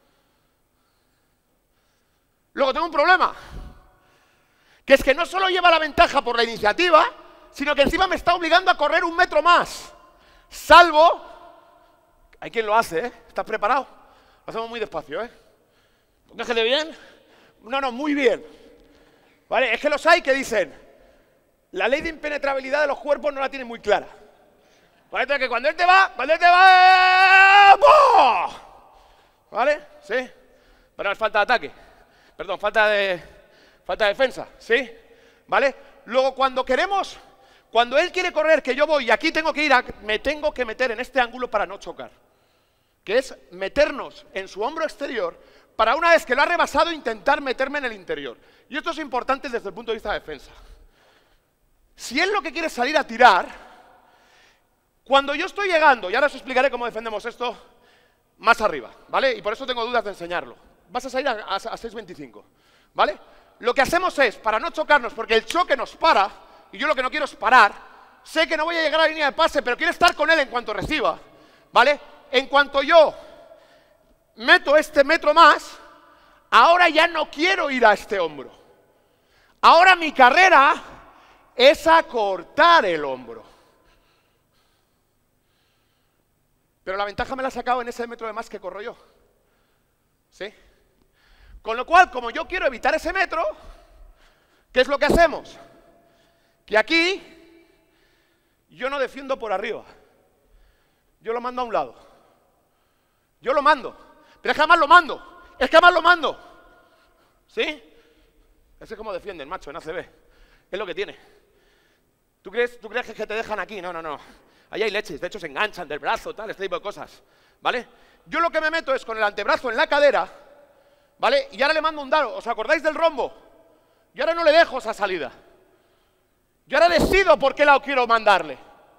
Luego tengo un problema, que es que no solo lleva la ventaja por la iniciativa, sino que encima me está obligando a correr un metro más. Salvo, hay quien lo hace, ¿eh? ¿Estás preparado? Lo hacemos muy despacio, ¿eh? ¿Déjate bien? No, no, muy bien. ¿Vale? Es que los hay que dicen, la ley de impenetrabilidad de los cuerpos no la tienen muy clara. ¿Vale? Entonces que cuando él te va, cuando él te va... ¡Boh! ¿Vale? ¿Sí? Pero es falta de ataque. Perdón, falta de... falta de defensa, ¿sí? ¿Vale? Luego cuando queremos... Cuando él quiere correr, que yo voy y aquí tengo que ir, a, me tengo que meter en este ángulo para no chocar. Que es meternos en su hombro exterior para una vez que lo ha rebasado intentar meterme en el interior. Y esto es importante desde el punto de vista de defensa. Si él lo que quiere es salir a tirar, cuando yo estoy llegando, y ahora os explicaré cómo defendemos esto más arriba, ¿vale? Y por eso tengo dudas de enseñarlo. Vas a salir a, a, a seis veinticinco, ¿vale? Lo que hacemos es, para no chocarnos, porque el choque nos para, y yo lo que no quiero es parar, sé que no voy a llegar a la línea de pase, pero quiero estar con él en cuanto reciba, ¿vale? En cuanto yo meto este metro más, ahora ya no quiero ir a este hombro. Ahora mi carrera es acortar el hombro. Pero la ventaja me la he sacado en ese metro de más que corro yo. ¿Sí? Con lo cual, como yo quiero evitar ese metro, ¿qué es lo que hacemos? Que aquí yo no defiendo por arriba. Yo lo mando a un lado. Yo lo mando. Pero es que además lo mando. Es que además lo mando. ¿Sí? Ese es como defienden, macho, en A C B. Es lo que tiene. ¿Tú crees, ¿Tú crees que te dejan aquí? No, no, no. Ahí hay leches. De hecho, se enganchan del brazo, tal, este tipo de cosas. ¿Vale? Yo lo que me meto es con el antebrazo en la cadera, ¿vale? Y ahora le mando un dado. ¿Os acordáis del rombo? Yo ahora no le dejo esa salida. Yo ahora decido por qué lado quiero mandarle.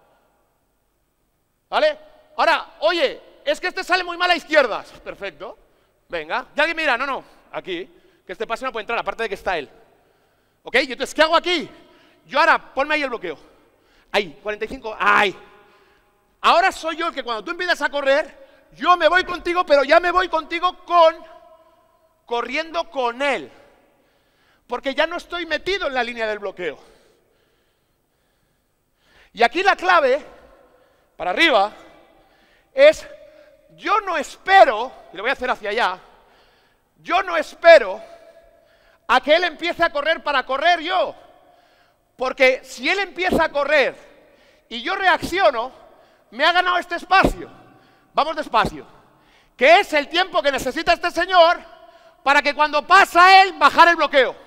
¿Vale? Ahora, oye, es que este sale muy mal a izquierdas. Perfecto. Venga. Y alguien mira, no, no, aquí. Que este pase no puede entrar, aparte de que está él. ¿Ok? Y entonces, ¿qué hago aquí? Yo ahora, ponme ahí el bloqueo. Ahí, cuarenta y cinco, ahí. Ahora soy yo el que cuando tú empiezas a correr, yo me voy contigo, pero ya me voy contigo con, corriendo con él. Porque ya no estoy metido en la línea del bloqueo. Y aquí la clave, para arriba, es, yo no espero, y lo voy a hacer hacia allá, yo no espero a que él empiece a correr para correr yo. Porque si él empieza a correr y yo reacciono, me ha ganado este espacio. Vamos despacio. Que es el tiempo que necesita este señor para que cuando pasa él, bajar el bloqueo.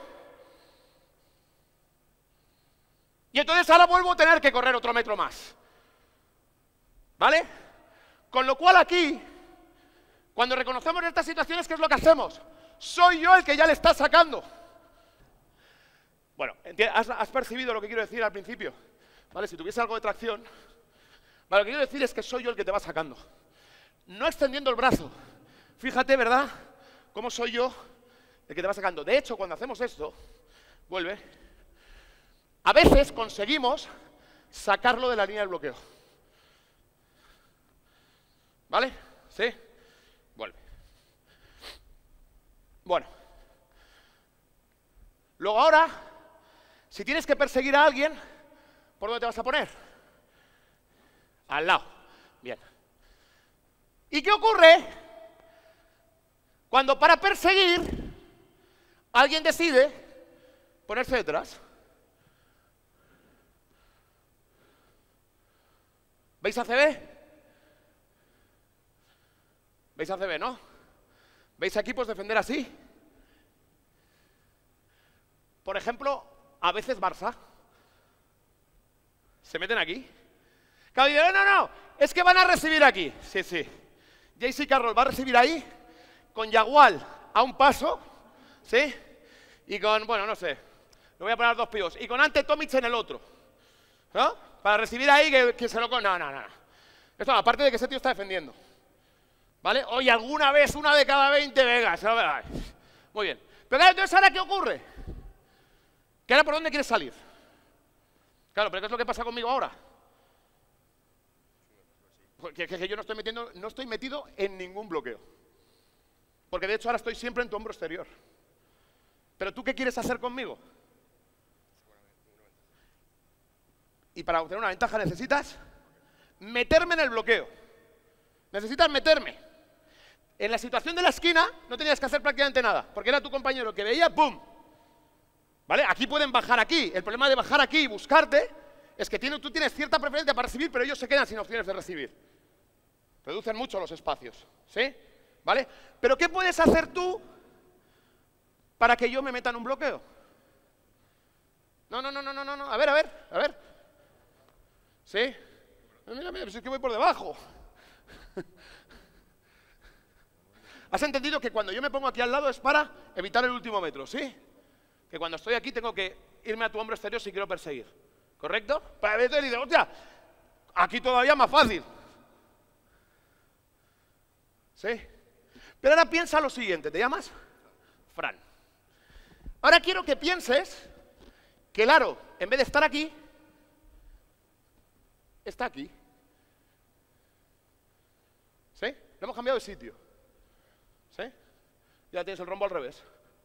Y entonces ahora vuelvo a tener que correr otro metro más. ¿Vale? Con lo cual aquí, cuando reconocemos estas situaciones, ¿qué es lo que hacemos? Soy yo el que ya le está sacando. Bueno, ¿has, has percibido lo que quiero decir al principio? ¿Vale? Si tuviese algo de tracción, vale, lo que quiero decir es que soy yo el que te va sacando. No extendiendo el brazo. Fíjate, ¿verdad? Cómo soy yo el que te va sacando. De hecho, cuando hacemos esto, vuelve, a veces conseguimos sacarlo de la línea del bloqueo. ¿Vale? ¿Sí? Vuelve. Bueno. Luego ahora, si tienes que perseguir a alguien, ¿por dónde te vas a poner? Al lado. Bien. ¿Y qué ocurre cuando para perseguir alguien decide ponerse detrás? ¿Veis A C B? ¿Veis A C B, no? ¿Veis equipos defender así? Por ejemplo, a veces Barça. ¿Se meten aquí? Claro, dicen, no, no, no, es que van a recibir aquí. Sí, sí. J C Carroll va a recibir ahí, con Yagual a un paso, ¿sí? Y con, bueno, no sé, le voy a poner dos pibos. Y con Ante Tomic en el otro, ¿no? Para recibir ahí que, que se lo... No, no, no. Esto, aparte de que ese tío está defendiendo. ¿Vale? Oye, alguna vez, una de cada veinte, venga, se lo verá. Muy bien. Pero claro, entonces, ¿ahora qué ocurre? ¿Que ahora por dónde quieres salir? Claro, pero ¿qué es lo que pasa conmigo ahora? Que, que, que yo no estoy, metiendo, no estoy metido en ningún bloqueo. Porque de hecho ahora estoy siempre en tu hombro exterior. ¿Pero tú qué quieres hacer conmigo? Y para obtener una ventaja necesitas meterme en el bloqueo. Necesitas meterme. En la situación de la esquina no tenías que hacer prácticamente nada, porque era tu compañero que veía, ¡pum! ¿Vale? Aquí pueden bajar aquí. El problema de bajar aquí y buscarte es que tiene, tú tienes cierta preferencia para recibir, pero ellos se quedan sin opciones de recibir. Reducen mucho los espacios, ¿sí? ¿Vale? Pero ¿qué puedes hacer tú para que yo me meta en un bloqueo? No, no, no, no, no, no. A ver, a ver, a ver. ¿Sí? Mira, mira, es que voy por debajo. ¿Has entendido que cuando yo me pongo aquí al lado es para evitar el último metro, sí? Que cuando estoy aquí tengo que irme a tu hombro exterior si quiero perseguir. ¿Correcto? Para ver, y digo, hostia, aquí todavía más fácil. ¿Sí? Pero ahora piensa lo siguiente, ¿te llamas? Fran. Ahora quiero que pienses que el aro, en vez de estar aquí, está aquí. ¿Sí? Lo hemos cambiado de sitio. ¿Sí? Ya tienes el rombo al revés.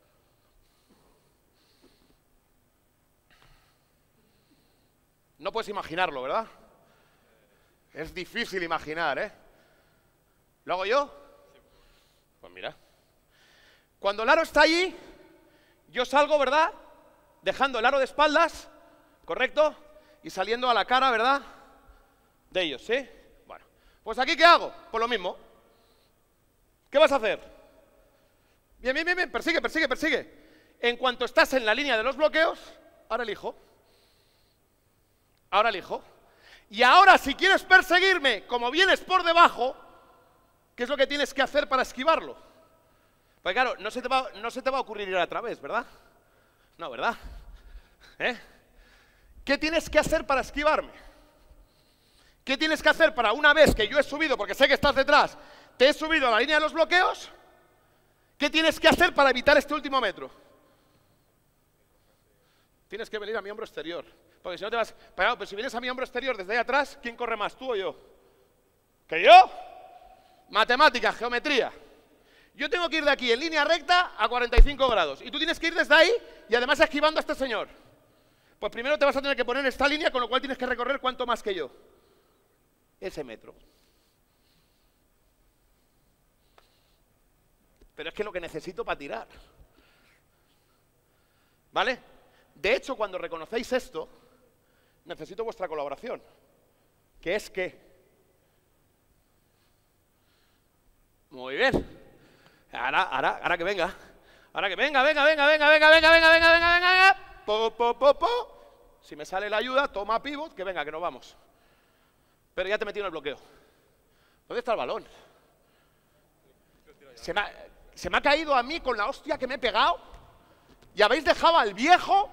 No puedes imaginarlo, ¿verdad? Es difícil imaginar, ¿eh? ¿Lo hago yo? Pues mira. Cuando el aro está allí, yo salgo, ¿verdad? Dejando el aro de espaldas, ¿correcto? Y saliendo a la cara, ¿verdad? De ellos, ¿sí? Bueno, pues aquí ¿qué hago? Pues lo mismo. ¿Qué vas a hacer? Bien, bien, bien, bien, persigue, persigue, persigue. En cuanto estás en la línea de los bloqueos, ahora elijo. Ahora elijo. Y ahora, si quieres perseguirme, como vienes por debajo, ¿qué es lo que tienes que hacer para esquivarlo? Pues claro, no se te va, no se te va a ocurrir ir a través, ¿verdad? No, ¿verdad? ¿Eh? ¿Qué tienes que hacer para esquivarme? ¿Qué tienes que hacer para una vez que yo he subido, porque sé que estás detrás, te he subido a la línea de los bloqueos? ¿Qué tienes que hacer para evitar este último metro? Tienes que venir a mi hombro exterior. Porque si no te vas... Pero, pero si vienes a mi hombro exterior desde ahí atrás, ¿quién corre más, tú o yo? ¿Que yo? Matemáticas, geometría. Yo tengo que ir de aquí en línea recta a cuarenta y cinco grados. Y tú tienes que ir desde ahí y además esquivando a este señor. Pues primero te vas a tener que poner en esta línea, con lo cual tienes que recorrer cuánto más que yo. Ese metro. Pero es que lo que necesito para tirar. ¿Vale? De hecho, cuando reconocéis esto, necesito vuestra colaboración. ¿Qué es qué? Muy bien. Ahora, ahora, ahora que venga. Ahora que venga, venga, venga, venga, venga, venga, venga, venga, venga, venga, venga. Po, po, po, po. Si me sale la ayuda, toma pivot, que venga, que nos vamos. Pero ya te he metido en el bloqueo. ¿Dónde está el balón? Se me ha, se me ha caído a mí con la hostia que me he pegado. Y habéis dejado al viejo.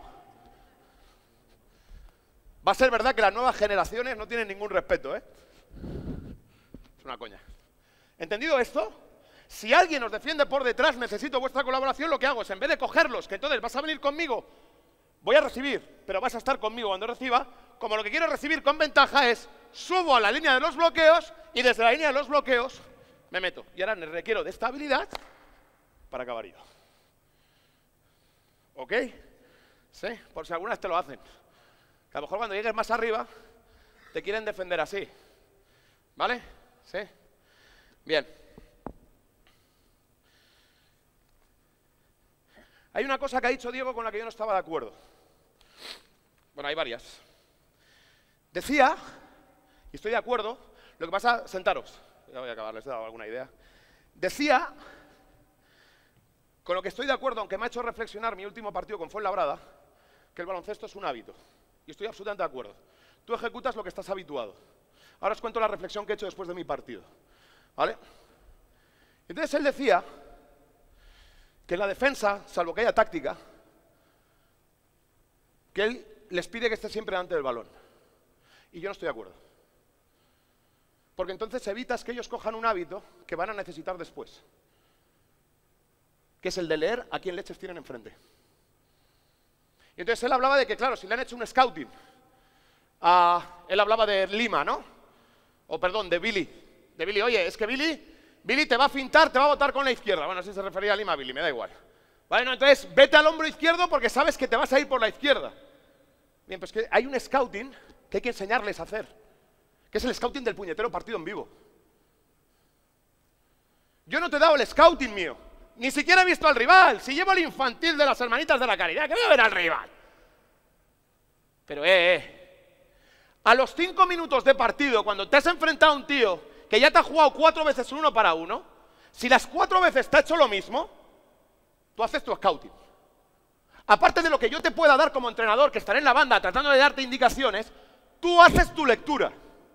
Va a ser verdad que las nuevas generaciones no tienen ningún respeto, ¿eh? Es una coña. ¿Entendido esto? Si alguien os defiende por detrás, necesito vuestra colaboración, lo que hago es, en vez de cogerlos, que entonces vas a venir conmigo, voy a recibir, pero vas a estar conmigo cuando reciba, como lo que quiero recibir con ventaja es, subo a la línea de los bloqueos y desde la línea de los bloqueos me meto. Y ahora requiero de esta habilidad para acabar yo. ¿Ok? ¿Sí? Por si alguna vez te lo hacen. Que a lo mejor cuando llegues más arriba, te quieren defender así. ¿Vale? ¿Sí? Bien. Hay una cosa que ha dicho Diego con la que yo no estaba de acuerdo. Bueno, hay varias. Decía, y estoy de acuerdo, lo que pasa, sentaros. Ya voy a acabar, les he dado alguna idea. Decía, con lo que estoy de acuerdo, aunque me ha hecho reflexionar mi último partido con Fuenlabrada, que el baloncesto es un hábito. Y estoy absolutamente de acuerdo. Tú ejecutas lo que estás habituado. Ahora os cuento la reflexión que he hecho después de mi partido. ¿Vale? Entonces él decía que en la defensa, salvo que haya táctica, que él les pide que esté siempre delante del balón. Y yo no estoy de acuerdo. Porque entonces evitas que ellos cojan un hábito que van a necesitar después. Que es el de leer a quién leches tienen enfrente. Y entonces él hablaba de que, claro, si le han hecho un scouting, uh, él hablaba de Lima, ¿no? O perdón, de Billy. De Billy, oye, es que Billy, Billy te va a fintar, te va a botar con la izquierda. Bueno, si se refería a Lima, Billy, me da igual. Vale, no, entonces vete al hombro izquierdo porque sabes que te vas a ir por la izquierda. Bien, pues que hay un scouting que hay que enseñarles a hacer, que es el scouting del puñetero partido en vivo. Yo no te he dado el scouting mío. Ni siquiera he visto al rival. Si llevo el infantil de las hermanitas de la caridad, ¿qué voy a ver al rival? Pero, eh, eh. A los cinco minutos de partido, cuando te has enfrentado a un tío que ya te ha jugado cuatro veces un uno para uno, si las cuatro veces te ha hecho lo mismo, tú haces tu scouting. Aparte de lo que yo te pueda dar como entrenador, que estaré en la banda tratando de darte indicaciones, tú haces tu lectura.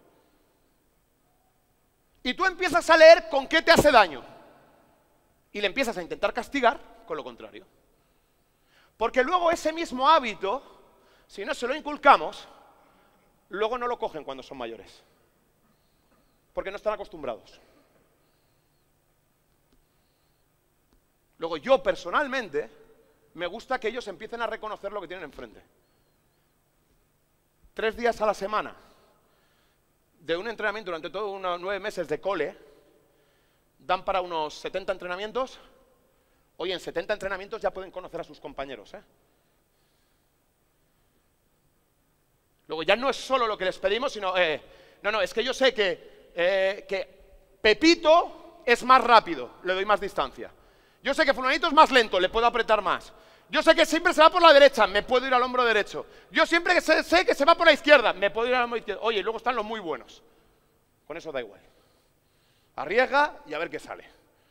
Y tú empiezas a leer con qué te hace daño. Y le empiezas a intentar castigar con lo contrario. Porque luego ese mismo hábito, si no se lo inculcamos, luego no lo cogen cuando son mayores. Porque no están acostumbrados. Luego yo personalmente me gusta que ellos empiecen a reconocer lo que tienen enfrente. Tres días a la semana de un entrenamiento durante todos unos nueve meses de cole, dan para unos setenta entrenamientos. Hoy en setenta entrenamientos ya pueden conocer a sus compañeros, ¿eh? Luego ya no es solo lo que les pedimos, sino... Eh, no, no, es que yo sé que, eh, que Pepito es más rápido, le doy más distancia. Yo sé que fulanito es más lento, le puedo apretar más. Yo sé que siempre se va por la derecha, me puedo ir al hombro derecho. Yo siempre que sé, sé que se va por la izquierda, me puedo ir al hombro izquierdo. Oye, y luego están los muy buenos. Con eso da igual. Arriesga y a ver qué sale.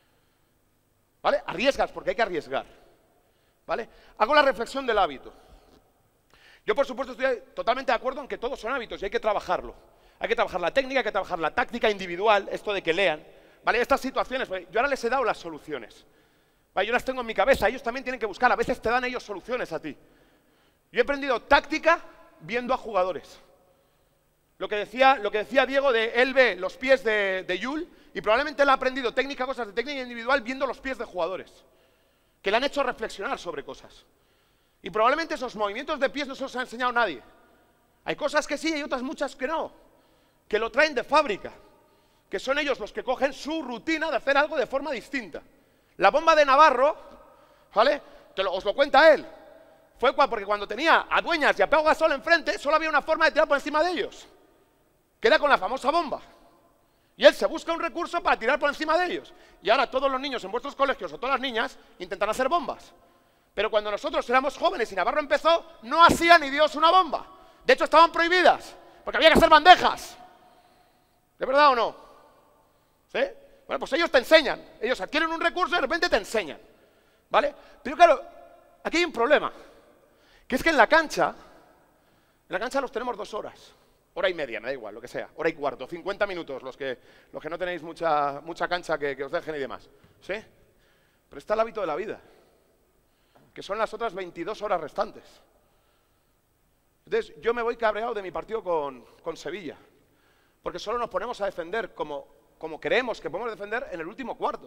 ¿Vale? Arriesgas porque hay que arriesgar. ¿Vale? Hago la reflexión del hábito. Yo, por supuesto, estoy totalmente de acuerdo en que todos son hábitos y hay que trabajarlo. Hay que trabajar la técnica, hay que trabajar la táctica individual, esto de que lean. ¿Vale? Estas situaciones, yo ahora les he dado las soluciones. ¿Vale? Yo las tengo en mi cabeza, ellos también tienen que buscar, a veces te dan ellos soluciones a ti. Yo he aprendido táctica viendo a jugadores. Lo que decía, lo que decía Diego de él ve los pies de, de Yul y probablemente él ha aprendido técnica, cosas de técnica individual viendo los pies de jugadores. Que le han hecho reflexionar sobre cosas. Y probablemente esos movimientos de pies no se los ha enseñado nadie. Hay cosas que sí y otras muchas que no. Que lo traen de fábrica. Que son ellos los que cogen su rutina de hacer algo de forma distinta. La bomba de Navarro, ¿vale? Te lo, os lo cuenta él. Fue porque cuando tenía a Dueñas y a Pau Gasol enfrente, solo había una forma de tirar por encima de ellos. Que era con la famosa bomba. Y él se busca un recurso para tirar por encima de ellos. Y ahora todos los niños en vuestros colegios o todas las niñas intentan hacer bombas. Pero cuando nosotros éramos jóvenes y Navarro empezó, no hacía ni Dios una bomba. De hecho, estaban prohibidas, porque había que hacer bandejas. ¿De verdad o no? ¿Sí? Bueno, pues ellos te enseñan. Ellos adquieren un recurso y de repente te enseñan. ¿Vale? Pero claro, aquí hay un problema. Que es que en la cancha, en la cancha los tenemos dos horas. Hora y media, me da igual, lo que sea. Hora y cuarto, cincuenta minutos, los que, los que no tenéis mucha, mucha cancha que, que os dejen y demás. ¿Sí? Pero está el hábito de la vida, que son las otras veintidós horas restantes. Entonces, yo me voy cabreado de mi partido con, con Sevilla, porque solo nos ponemos a defender como, como creemos que podemos defender en el último cuarto.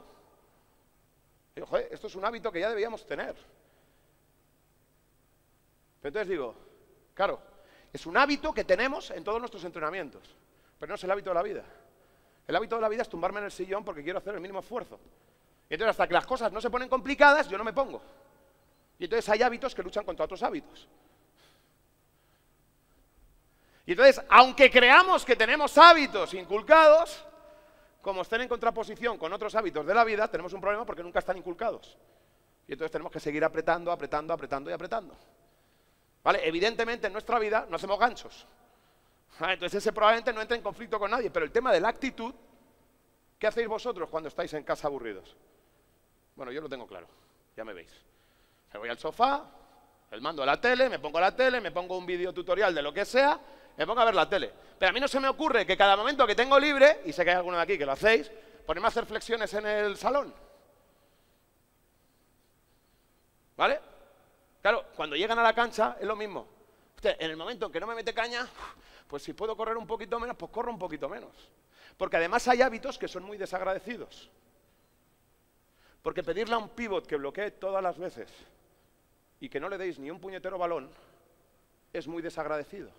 Y digo, joder, esto es un hábito que ya debíamos tener. Pero entonces digo, claro, es un hábito que tenemos en todos nuestros entrenamientos, pero no es el hábito de la vida. El hábito de la vida es tumbarme en el sillón porque quiero hacer el mínimo esfuerzo. Y entonces hasta que las cosas no se ponen complicadas, yo no me pongo. Y entonces hay hábitos que luchan contra otros hábitos. Y entonces, aunque creamos que tenemos hábitos inculcados, como estén en contraposición con otros hábitos de la vida, tenemos un problema porque nunca están inculcados. Y entonces tenemos que seguir apretando, apretando, apretando y apretando. ¿Vale? Evidentemente en nuestra vida no hacemos ganchos. ¿Vale? Entonces ese probablemente no entra en conflicto con nadie. Pero el tema de la actitud, ¿qué hacéis vosotros cuando estáis en casa aburridos? Bueno, yo lo tengo claro, ya me veis. Me voy al sofá, el mando a la tele, me pongo a la tele, me pongo un vídeo tutorial de lo que sea, me pongo a ver la tele. Pero a mí no se me ocurre que cada momento que tengo libre, y sé que hay alguno de aquí que lo hacéis, ponerme a hacer flexiones en el salón. ¿Vale? Claro, cuando llegan a la cancha es lo mismo. Usted, en el momento en que no me mete caña, pues si puedo correr un poquito menos, pues corro un poquito menos. Porque además hay hábitos que son muy desagradecidos. Porque pedirle a un pívot que bloquee todas las veces y que no le deis ni un puñetero balón es muy desagradecido.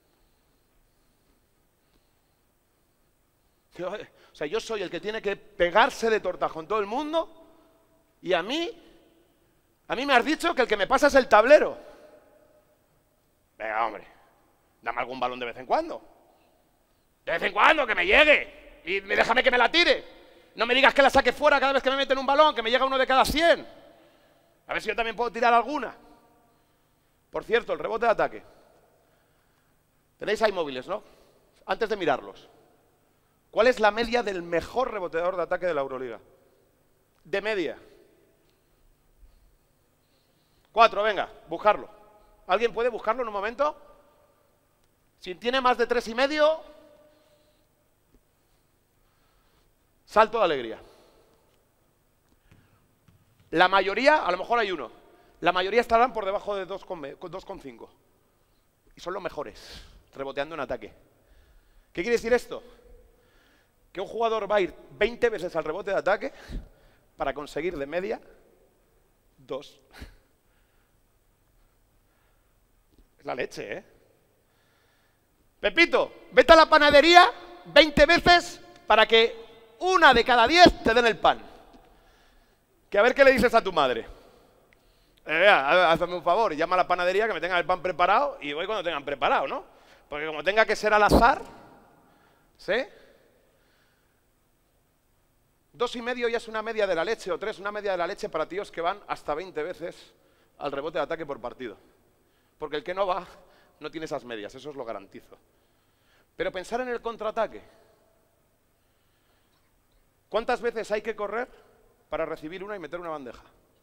O sea, yo soy el que tiene que pegarse de tortazo con todo el mundo y a mí... A mí me has dicho que el que me pasa es el tablero. Venga, hombre, dame algún balón de vez en cuando. De vez en cuando, que me llegue. Y déjame que me la tire. No me digas que la saque fuera cada vez que me meten un balón, que me llega uno de cada cien. A ver si yo también puedo tirar alguna. Por cierto, el rebote de ataque. Tenéis ahí móviles, ¿no? Antes de mirarlos. ¿Cuál es la media del mejor reboteador de ataque de la Euroliga? De media. Cuatro, venga, buscarlo. ¿Alguien puede buscarlo en un momento? Si tiene más de tres y medio, salto de alegría. La mayoría, a lo mejor hay uno, la mayoría estarán por debajo de dos coma cinco. Y son los mejores, reboteando en ataque. ¿Qué quiere decir esto? Que un jugador va a ir veinte veces al rebote de ataque para conseguir de media dos. Es la leche, ¿eh? Pepito, vete a la panadería veinte veces para que una de cada diez te den el pan. Que a ver qué le dices a tu madre. Eh, hazme un favor, llama a la panadería que me tengan el pan preparado y voy cuando tengan preparado, ¿no? Porque como tenga que ser al azar, ¿sí? Dos y medio ya es una media de la leche, o tres, una media de la leche para tíos que van hasta veinte veces al rebote de ataque por partido. Porque el que no va no tiene esas medias, eso os lo garantizo. Pero pensar en el contraataque. ¿Cuántas veces hay que correr para recibir una y meter una bandeja?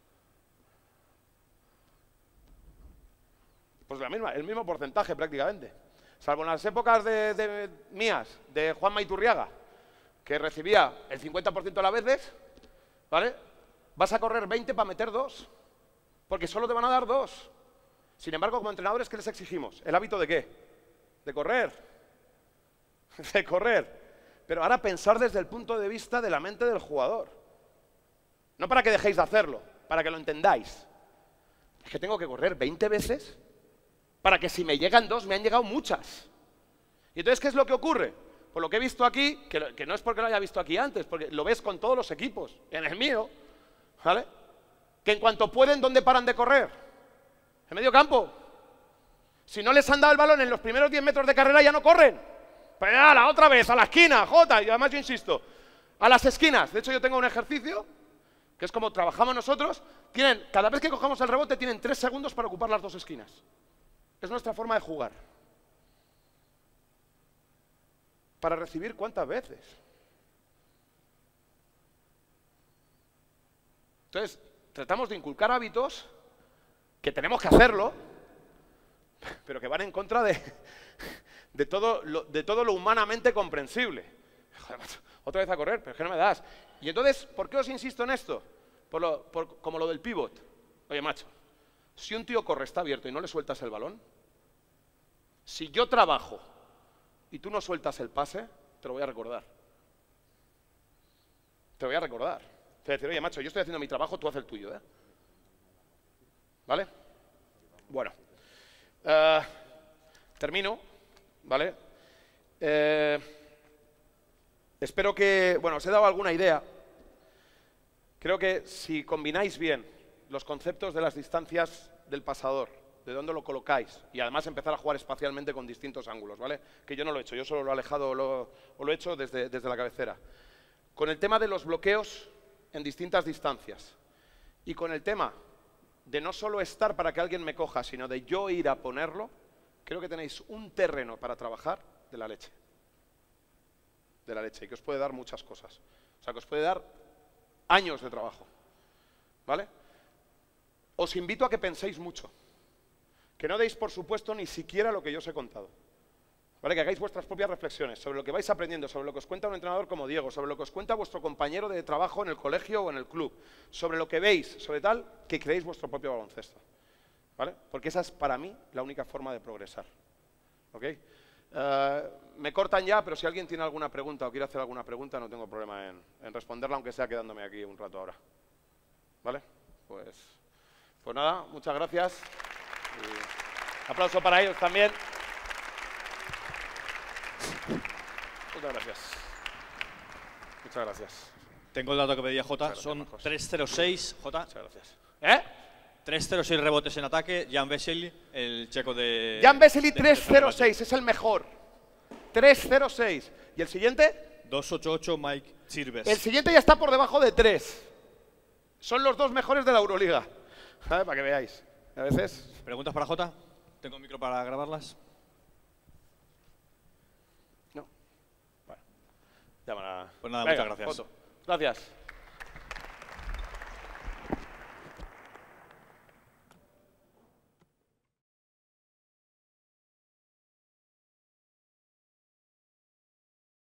Pues la misma, el mismo porcentaje prácticamente. Salvo en las épocas de, de mías, de Juanma Iturriaga, que recibía el cincuenta por ciento de las veces, ¿vale? Vas a correr veinte para meter dos, porque solo te van a dar dos. Sin embargo, como entrenadores, ¿qué les exigimos? ¿El hábito de qué? De correr. De correr. Pero ahora pensar desde el punto de vista de la mente del jugador. No para que dejéis de hacerlo, para que lo entendáis. Es que tengo que correr veinte veces para que si me llegan dos, me han llegado muchas. Y entonces, ¿qué es lo que ocurre? Por lo que he visto aquí, que, lo, que no es porque lo haya visto aquí antes, porque lo ves con todos los equipos, en el mío, ¿vale? Que en cuanto pueden, ¿dónde paran de correr? En medio campo. Si no les han dado el balón en los primeros diez metros de carrera, ya no corren. Pues ya, la otra vez, a la esquina, Jota, y además yo insisto, a las esquinas. De hecho, yo tengo un ejercicio, que es como trabajamos nosotros, tienen, cada vez que cogemos el rebote, tienen tres segundos para ocupar las dos esquinas. Es nuestra forma de jugar. ¿Para recibir cuántas veces? Entonces, tratamos de inculcar hábitos que tenemos que hacerlo, pero que van en contra de, de, todo, lo, de todo lo humanamente comprensible. Joder, macho, otra vez a correr, pero es que no me das. Y entonces, ¿por qué os insisto en esto? Por lo, por, como lo del pivot. Oye, macho, si un tío corre, está abierto y no le sueltas el balón, si yo trabajo y tú no sueltas el pase, te lo voy a recordar. Te lo voy a recordar. Te voy a decir, oye, macho, yo estoy haciendo mi trabajo, tú haz el tuyo, ¿eh? ¿Vale? Bueno. Uh, termino, ¿vale? Eh, espero que, bueno, os he dado alguna idea. Creo que si combináis bien los conceptos de las distancias del pasador, de dónde lo colocáis, y además empezar a jugar espacialmente con distintos ángulos, ¿vale? Que yo no lo he hecho, yo solo lo he alejado o lo, o lo he hecho desde, desde la cabecera. Con el tema de los bloqueos en distintas distancias. Y con el tema de no solo estar para que alguien me coja, sino de yo ir a ponerlo, creo que tenéis un terreno para trabajar de la leche. De la leche, y que os puede dar muchas cosas. O sea, que os puede dar años de trabajo. ¿Vale? Os invito a que penséis mucho. Que no deis por supuesto ni siquiera lo que yo os he contado. ¿Vale? Que hagáis vuestras propias reflexiones sobre lo que vais aprendiendo, sobre lo que os cuenta un entrenador como Diego, sobre lo que os cuenta vuestro compañero de trabajo en el colegio o en el club, sobre lo que veis, sobre tal, que creéis vuestro propio baloncesto. ¿Vale? Porque esa es para mí la única forma de progresar. ¿Ok? Uh, me cortan ya, pero si alguien tiene alguna pregunta o quiere hacer alguna pregunta, no tengo problema en, en responderla, aunque sea quedándome aquí un rato ahora. ¿Vale? Pues, pues nada, muchas gracias. Y aplauso para ellos también. Muchas gracias. Muchas gracias. Tengo el dato que pedía Jota, son trescientos seis, Jota. Muchas gracias. ¿Eh? trescientos seis rebotes en ataque, Jan Vesely, el checo de... Jan Vesely trescientos seis, es el mejor. trescientos seis. ¿Y el siguiente? doscientos ochenta y ocho, Mike Chirves. El siguiente ya está por debajo de tres. Son los dos mejores de la Euroliga. ¿Sabes? Para que veáis. A veces... ¿Preguntas para Jota? ¿Tengo micro para grabarlas? No. Bueno. Ya me la... Pues nada, Venga, muchas gracias. foto. Gracias.